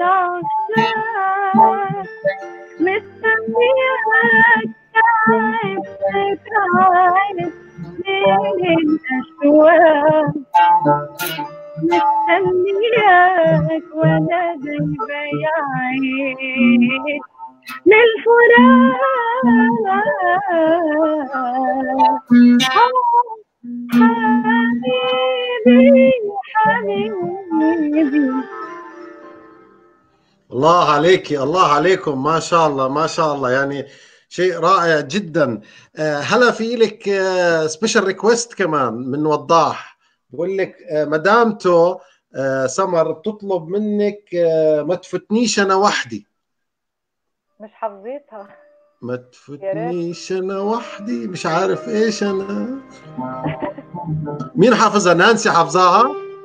العشاق. مستنياك تعبت من الأشواق. مستنياك وانا دايبة يا عين للفراق. حبيبي.
الله عليكي، الله عليكم، ما شاء الله ما شاء الله، يعني شيء رائع جدا. هلا في لك سبيشال ريكويست كمان من وضاح، بقول لك مدامته سمر بتطلب منك ما تفتنيش انا وحدي.
مش حافظيتها.
ما تفتنيش انا وحدي، مش عارف ايش انا. مين حافظها؟ نانسي حافظاها؟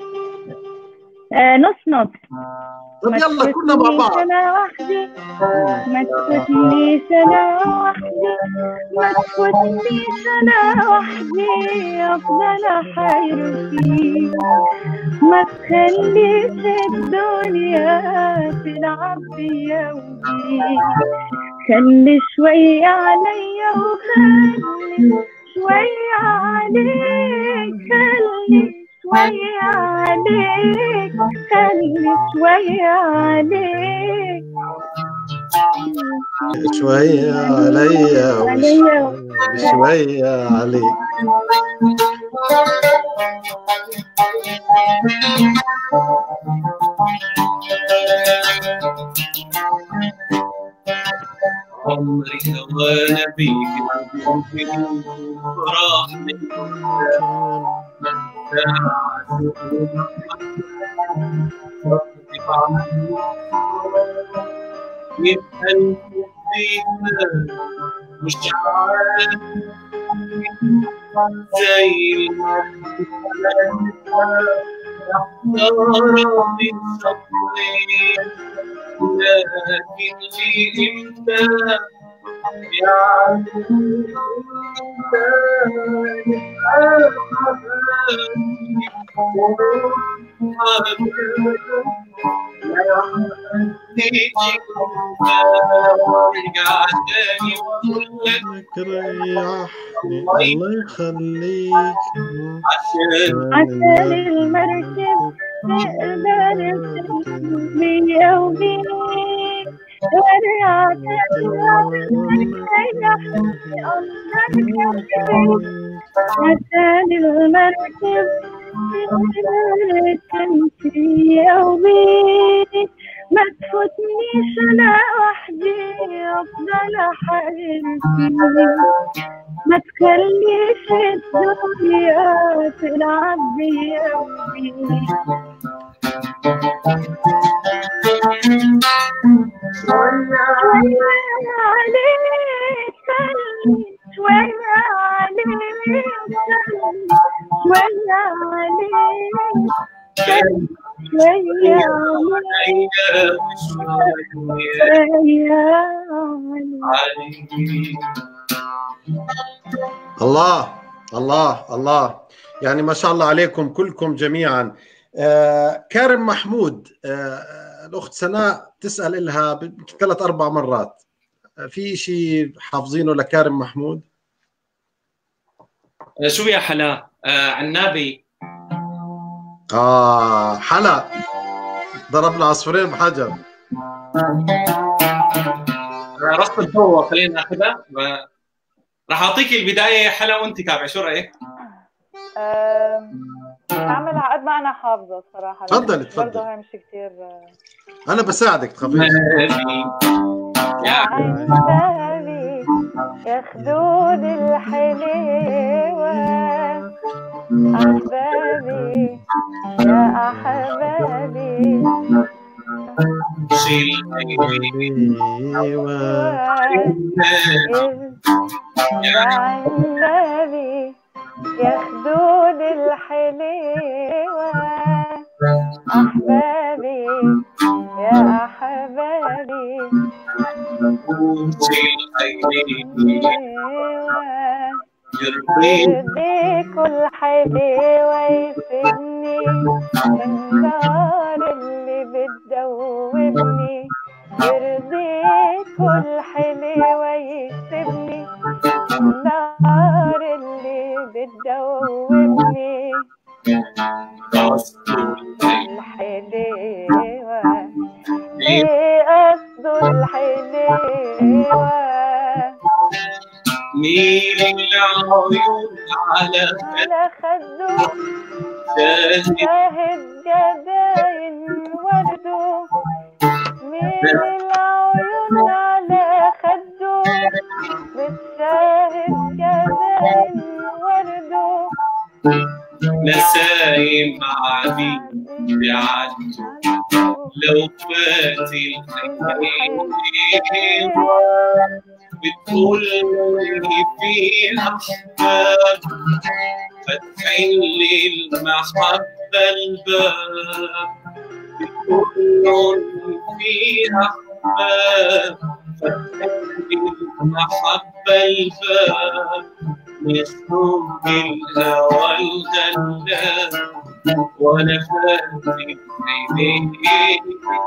نص نص.
طب يلا كلنا مع بعض.
أنا وحدي ما تفوتنيش أنا وحدي ما تفوتنيش أنا وحدي أفضل أحاير فيك. ما تخليش الدنيا تلعب بيا وبيك. خلي شوية عليا وخلي شوية عليك. خلي شوية عليك. خلي شوية عليك.
شوية عليا وشوية عليك.
عمري وانا بيك راح يبقى مش عارف زي راضي صبري لكن في امتى يعني
الله يخليك
عشان المركب تقدر بيا وبيك ورجعت عشان المركب تقدر تمشي وبيك ما تفوتنيش انا وحدي افضل احارب فيك ما تخليش الدنيا تلعب بيا وبيك شوية عليك سلي شوية عليك سلي شوية عليك سلي شوية عليك
الله الله الله، يعني ما شاء الله عليكم كلكم جميعا. كارم محمود، الأخت سناء تسأل لها 3-4 مرات، في شيء حافظينه لكارم محمود؟
شو يا حلا؟ عنابي.
حلا ضربنا عصفورين بحجر.
رصد الضوء خلينا ناخذها. راح اعطيك البدايه يا حلا وانت تابعي، شو رايك؟
اعمل على قد ما انا حافظه الصراحه.
تفضلي
برضه هي مش كثير.
انا بساعدك تخافيش.
يا عنابي يا خدود الحليوه احبابي يا احبابي
شيل
يا عنابي يا خدود الحليوة أحبابي يا أحبابي يرضيك الحليوة يفيدني النار اللي بتدوبني يرضيك الحليوة يسيبني النار اللي بتدوبني الحليوة ايه قصده الحليوة
ميل العيون على
خده شاهد جداين ورده ميل العيون على خده بتشاهد جداين ورده
نسايم عديد بعده لو فات الخير بتقول لي في أحباب فتحين لي المحبة الباب بتقول لي في أحباب فتحين لي المحبة الباب يسوق الهوى الغلاب وانا فاتح عينيك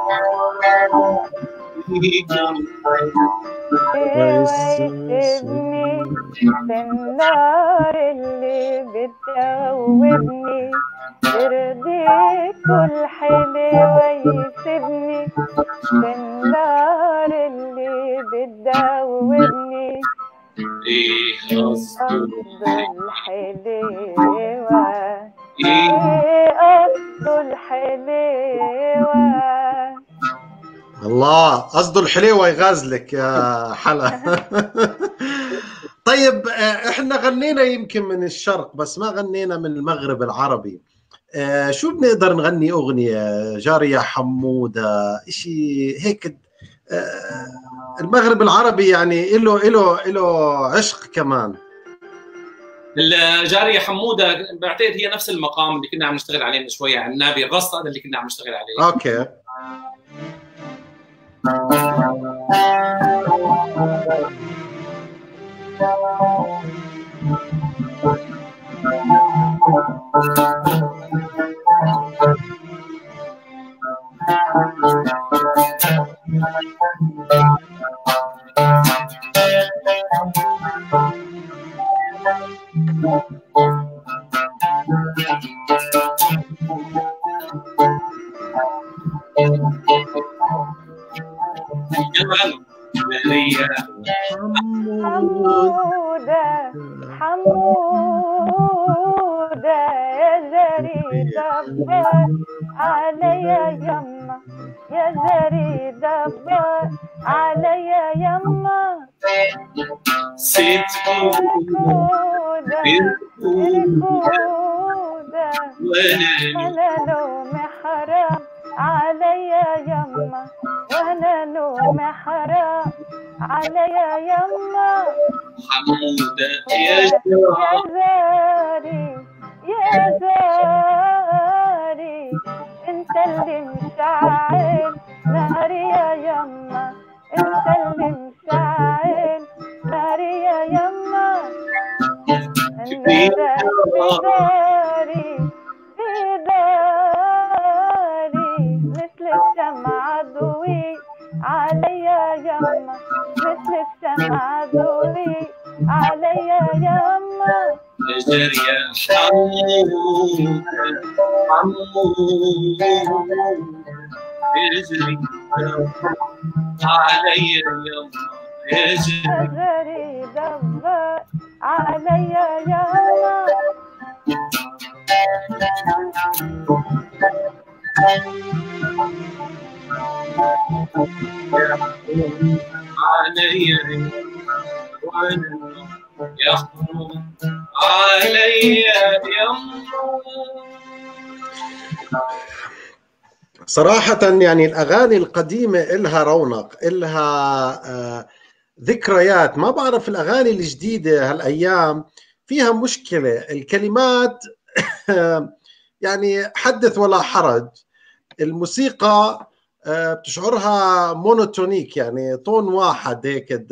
ويسيبني في النار اللي بتدوبني يرضيك الحلوة يسيبني في النار اللي بتدوبني
ايه قصده
الحلوة ايه قصده الحلوة
الله قصده الحليوة يغازلك يا حلا. طيب احنا غنينا يمكن من الشرق بس ما غنينا من المغرب العربي. شو بنقدر نغني أغنية جارية حمودة إشي هيك؟ المغرب العربي يعني له عشق كمان.
الجارية حمودة بعتقد هي نفس المقام اللي كنا عم نشتغل عليه من شوية، عن النبي الرص هذا اللي كنا عم نشتغل عليه.
اوكي.
حمودة حمودة يا جريدة عليا يما، يا جريدة عليا يما،
ست
الكودة الكودة وانا لوم حرام عليا يما، وانا لوم حرام عليا يما.
حمودة يا
زاري يا زاري انت اللي مشعل ناري يا يما، انت اللي مشعل ناري يا يما. بداري بداري مثل الشمعة ضوي عليا يما، مثل الشمعة ضوي عليا يما.
جارية حمودة حمودة يا جريدة عليا يما، يا
جريدة عليا يما.
عليا وانا يخرج عليا يما.
صراحة يعني الأغاني القديمة إلها رونق، إلها ذكريات. ما بعرف الأغاني الجديدة هالأيام فيها مشكلة، الكلمات يعني حدث ولا حرج. الموسيقى بتشعرها مونوتونيك، يعني طون واحد هيك،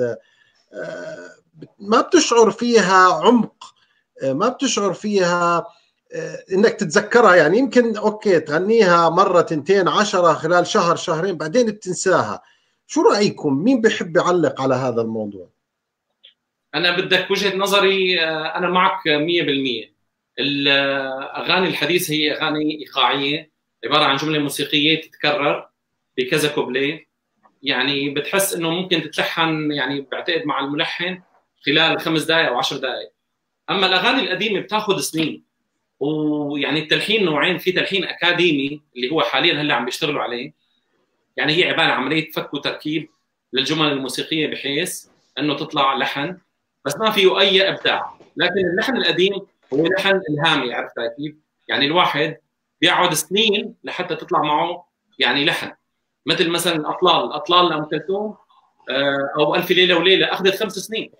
ما بتشعر فيها عمق، ما بتشعر فيها انك تتذكرها. يعني يمكن اوكي تغنيها مرة تنتين 10 خلال شهر شهرين بعدين بتنساها. شو رأيكم؟ مين بيحب يعلق على هذا الموضوع؟
أنا بدك وجهة نظري، أنا معك 100%. الأغاني الحديثة هي أغاني إيقاعية، عبارة عن جملة موسيقية تتكرر بكذا كوبليه، يعني بتحس إنه ممكن تتلحن، يعني بعتقد مع الملحن خلال 5 دقائق أو 10 دقائق. أما الأغاني القديمة بتاخذ سنين، ويعني التلحين نوعين، في تلحين أكاديمي اللي هو حاليا هلا عم بيشتغلوا عليه، يعني هي عبارة عن عملية فك وتركيب للجمل الموسيقية بحيث إنه تطلع لحن، بس ما فيه أي إبداع. لكن اللحن القديم هو لحن إلهامي، عرفتها كيف؟ يعني الواحد بيقعد سنين لحتى تطلع معه يعني لحن، مثلا الأطلال لأم كلثوم أو ألف ليلة وليلة أخذت 5 سنين.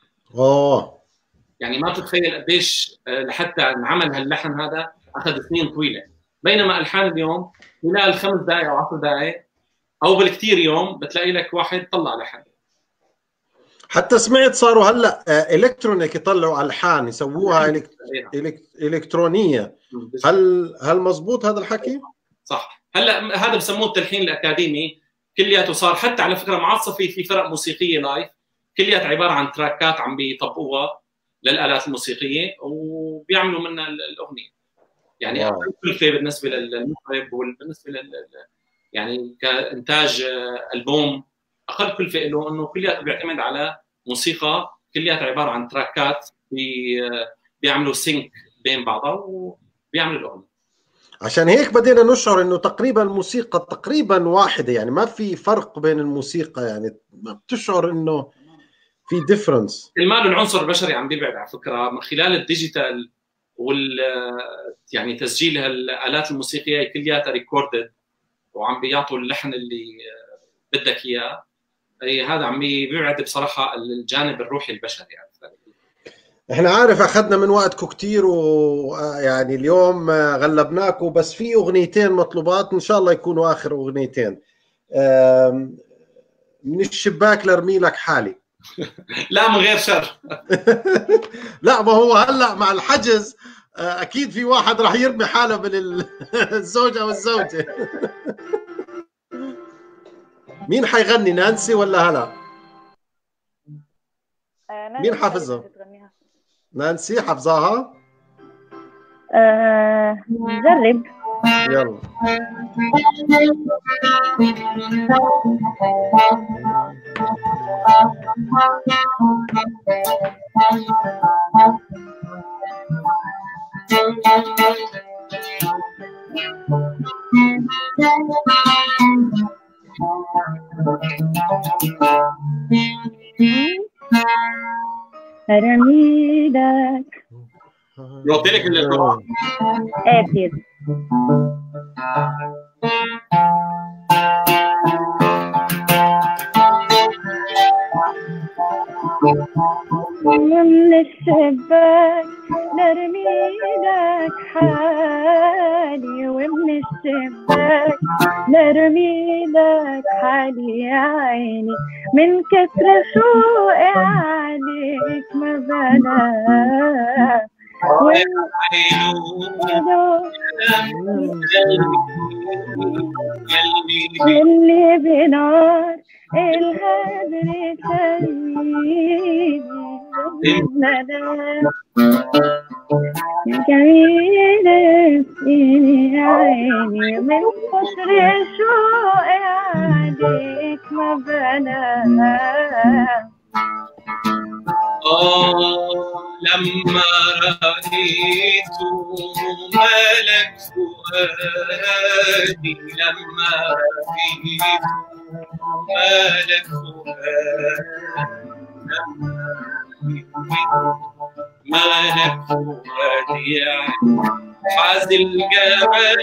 يعني ما تتخيل قديش لحتى نعمل هاللحن هذا أخذ سنين طويلة. بينما ألحان اليوم خلال 5 دقائق أو 10 دقائق أو بالكثير يوم بتلاقي لك واحد طلع لحن.
حتى سمعت صاروا هلا الكترونيك يطلعوا الحان يسووها الكترونيه. هل مزبوط هذا الحكي؟
صح. هلا هذا بسموه التلحين الاكاديمي، كلياته صار حتى على فكره معصفي في فرق موسيقيه لايف، كليات عباره عن تراكات عم بيطبقوها للالات الموسيقيه وبيعملوا منها الاغنيه. يعني اقل كلفه بالنسبه للمطرب وبالنسبه يعني كانتاج البوم، اقل كلفه له انه كلياته بيعتمد على موسيقى كلياتها عباره عن تراكات بيعملوا سينك بين بعضها وبيعملوا الاغنيه.
عشان هيك بدينا نشعر انه تقريبا الموسيقى تقريبا واحده، يعني ما في فرق بين الموسيقى، يعني ما بتشعر انه في ديفرنس.
كل ما العنصر البشري عم بيبعد على فكره من خلال الديجيتال يعني تسجيل هالآلات الموسيقيه كلياتها ريكوردد وعم بيعطوا اللحن اللي بدك اياه. هذا عم بيبعد بصراحه الجانب الروحي البشري يعني.
احنا عارف اخذنا من وقتكم كتير ويعني اليوم غلبناكم، بس في اغنيتين مطلوبات ان شاء الله يكونوا اخر اغنيتين. من الشباك لارمي لك حالي.
لا من غير شر.
لا ما هو هلا مع الحجز اكيد في واحد راح يرمي حاله من الزوج او الزوجه. مين حيغني، نانسي ولا هلا؟ مين حافظها؟ نانسي حافظاها؟
نجرب.
يلا.
أرميدك.
قلت لك اللي
أكيد. من الشباك نرميلك حالي، ومن الشباك نرميلك حالي يا عيني، من كتر شوقي عليك ما بنام، اللي بنار الهدر سيدي الندى جميل فيني عيني، من كتر شوقي عليك ما بنام.
لما رأيت ملك فؤادي، لما رأيت ملك فؤادي، ملك فؤادي حاز الجبل.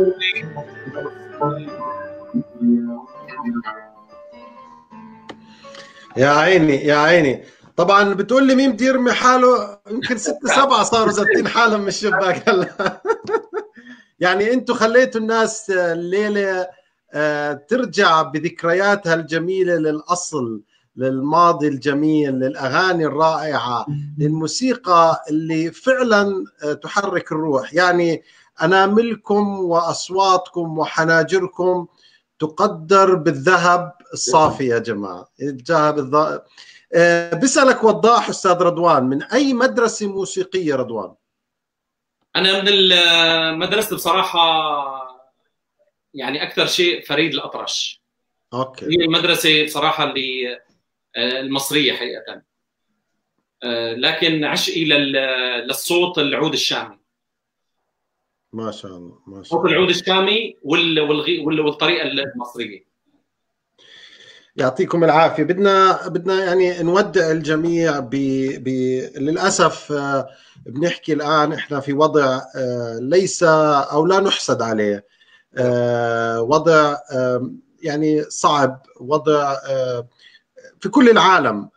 يا عيني يا عيني. طبعا بتقول لي مين بده يرمي حاله، يمكن 6 7 صاروا زاتين حالهم من الشباك هلا. يعني انتم خليتوا الناس الليله ترجع بذكرياتها الجميله للاصل، للماضي الجميل، للاغاني الرائعه، للموسيقى اللي فعلا تحرك الروح. يعني اناملكم واصواتكم وحناجركم تقدر بالذهب الصافي يا جماعه. الذهب بسألك وضاح أستاذ رضوان، من أي مدرسة موسيقية رضوان؟
أنا من المدرسة بصراحة يعني أكثر شيء فريد الأطرش.
أوكي.
هي المدرسة بصراحة اللي المصرية حقيقة، لكن عشقي للصوت العود الشامي.
ما شاء الله ما شاء الله.
صوت العود الشامي والطريقة المصرية.
يعطيكم العافية. بدنا يعني نودع الجميع للأسف بنحكي الآن إحنا في وضع ليس أو لا نحسد عليه، وضع يعني صعب، وضع في كل العالم،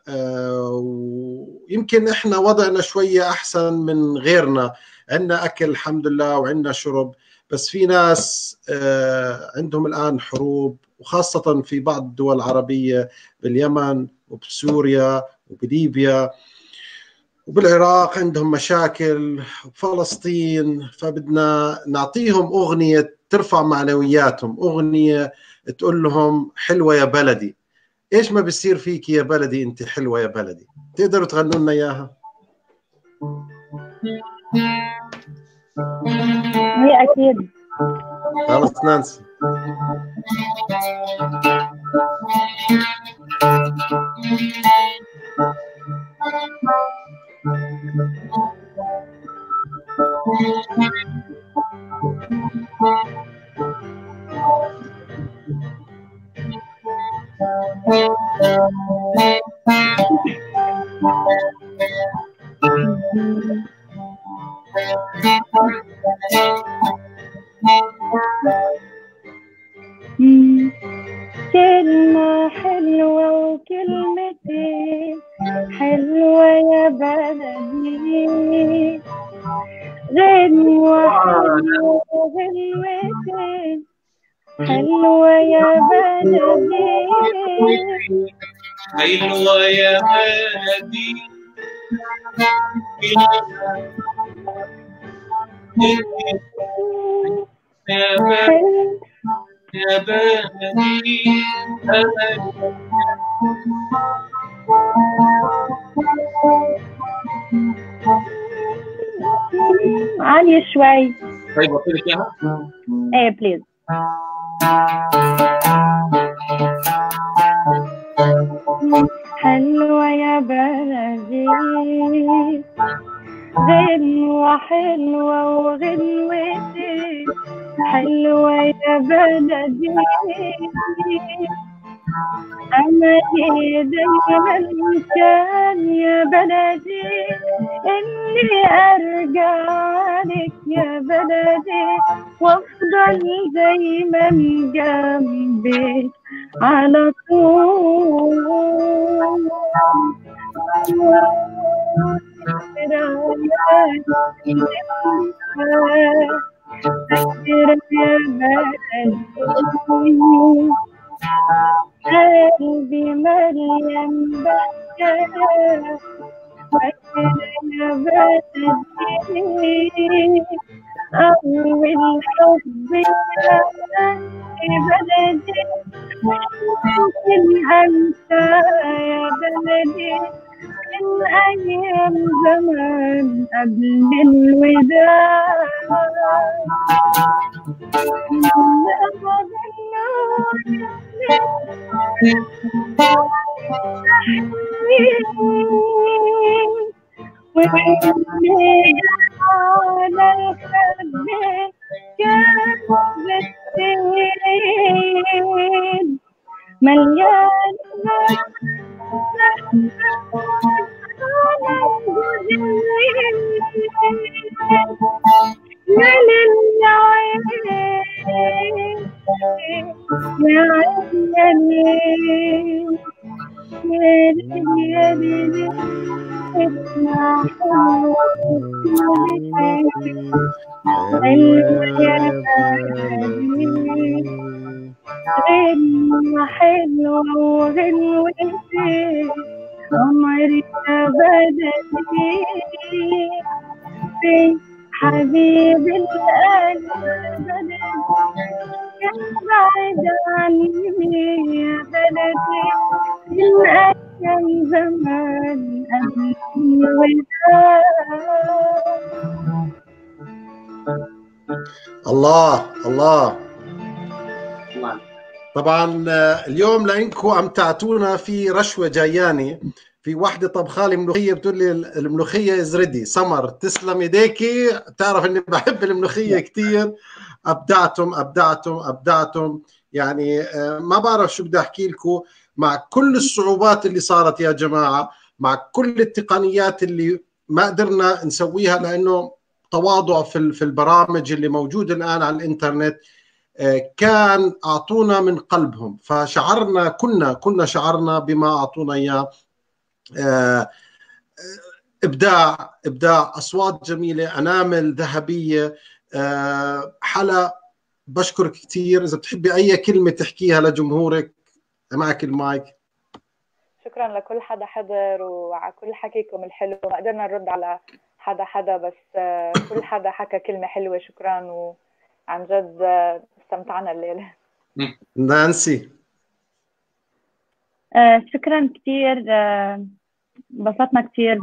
ويمكن إحنا وضعنا شوية أحسن من غيرنا، عندنا أكل الحمد لله وعندنا شرب، بس في ناس عندهم الآن حروب، وخاصة في بعض الدول العربية، باليمن وبسوريا وبليبيا وبالعراق عندهم مشاكل، وفلسطين. فبدنا نعطيهم أغنية ترفع معنوياتهم، أغنية تقول لهم حلوة يا بلدي. إيش ما بيصير فيك يا بلدي أنت حلوة يا بلدي. تقدروا تغنوا لنا إياها؟
هي أكيد.
خلاص نانسي.
كلمة حلوة وكلمتين حلوة يا بلدي، غنوة حلوة وغنوتين حلوة يا بلدي،
حلوة يا بلدي يا بلدي
عالية شوي.
طيب قلت لك اياها؟
ايه بليز. حلوة يا بلدي، غنوة حلوة وغنوتي حلوة يا بلدي، أملي دايما كان يا بلدي إني أرجع لك يا بلدي وأفضل دايما جنبك على طول. قلبي مليان بهجة فاكرة يا بلدي أول حب يا بلدي ممكن أنسى يا بلدي من أيام زمان قبل الوداع. وإني على الخد كان بالسنين مليان يا للعين يا عيني يا ليلي اسمع غنوة حلوة وغنوتي عمري أبدا في حبيب القلب بلدي بعد عني يا بلدي من أيام زمان قبل الوداع.
الله الله. طبعا اليوم لانكم امتعتونا في رشوه جاياني، في وحده طبخالي ملوخيه بتقول لي الملوخيه از ريدي. سمر تسلم ايديكي، تعرف اني بحب الملوخيه كثير. ابدعتم ابدعتم ابدعتم، يعني ما بعرف شو بدي احكي لكم. مع كل الصعوبات اللي صارت يا جماعه، مع كل التقنيات اللي ما قدرنا نسويها لانه تواضع في البرامج اللي موجوده الان على الانترنت، كان اعطونا من قلبهم، فشعرنا كنا شعرنا بما اعطونا اياه. ابداع، اصوات جميله، انامل ذهبيه، حلا. بشكرك كثير. اذا بتحبي اي كلمه تحكيها لجمهورك، معك المايك.
شكرا لكل حدا حضر وعلى كل حكيكم الحلو. ما قدرنا نرد على حدا بس كل حدا حكى كلمه حلوه. شكرا وعن جد استمتعنا الليله.
نانسي
شكرا كثير، انبسطنا كثير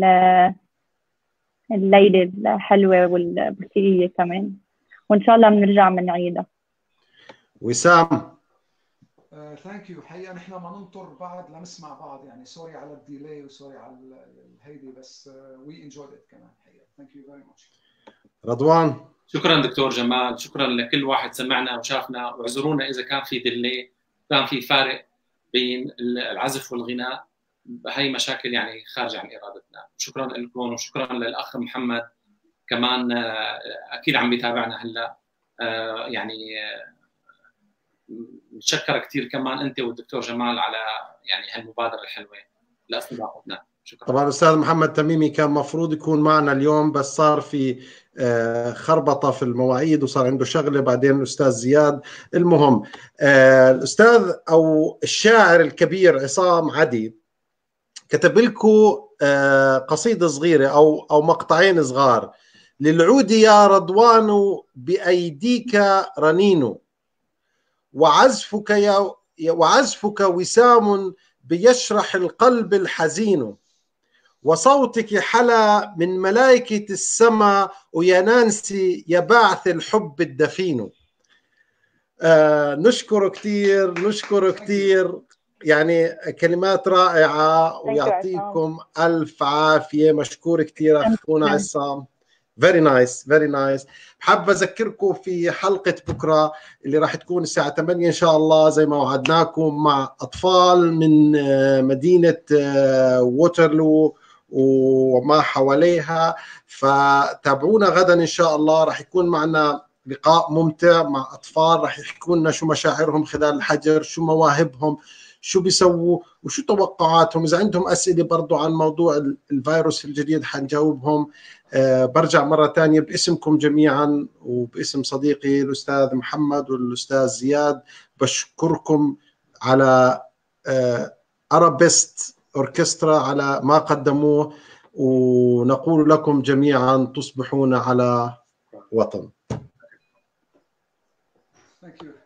الليلة الحلوة والبثيرية كمان، وإن شاء الله بنرجع بنعيدها.
وسام
ثانك يو. حقيقة نحن ما ننطر بعد لنسمع بعض، يعني سوري على الديلي وسوري على الهيدي، بس وي انجويد ات كمان. حقيقة ثانك يو فيري ماتش.
رضوان
شكرا دكتور جمال، شكرا لكل واحد سمعنا وشافنا، واعذرونا اذا كان في ديلي، كان في فارق بين العزف والغناء، هي مشاكل يعني خارجه عن ارادتنا. شكرا لكم وشكرا للاخ محمد كمان، اكيد عم بيتابعنا هلا. يعني نتشكر كثير كمان انت والدكتور جمال على يعني هالمبادره الحلوه لاستضافتنا. شكرا.
طبعا الاستاذ محمد تميمي كان مفروض يكون معنا اليوم، بس صار في خربطه في المواعيد وصار عنده شغله. بعدين الاستاذ زياد. المهم الاستاذ او الشاعر الكبير عصام عدي كتب لكم قصيده صغيره او مقطعين صغار. للعود يا رضوان بايديك رنين، وعزفك وسام بيشرح القلب الحزين، وصوتك حلا من ملائكة السماء، ويا نانسي يا باعث الحب الدفين. نشكر كثير يعني كلمات رائعة، ويعطيكم ألف عافية. مشكور كثير أخونا عصام. very nice. حاب أذكركم في حلقة بكرة اللي راح تكون الساعة 8 إن شاء الله زي ما وعدناكم، مع أطفال من مدينة ووترلو وما حواليها. فتابعونا غدا إن شاء الله، راح يكون معنا لقاء ممتع مع أطفال، راح يحكوا لنا شو مشاعرهم خلال الحجر، شو مواهبهم، شو بيسووا، وشو توقعاتهم. إذا عندهم أسئلة برضو عن موضوع الفيروس الجديد حنجاوبهم. برجع مرة تانية باسمكم جميعا وباسم صديقي الأستاذ محمد والأستاذ زياد بشكركم على أرابيست أوركسترا على ما قدموه، ونقول لكم جميعا تصبحون على وطن.
Thank you.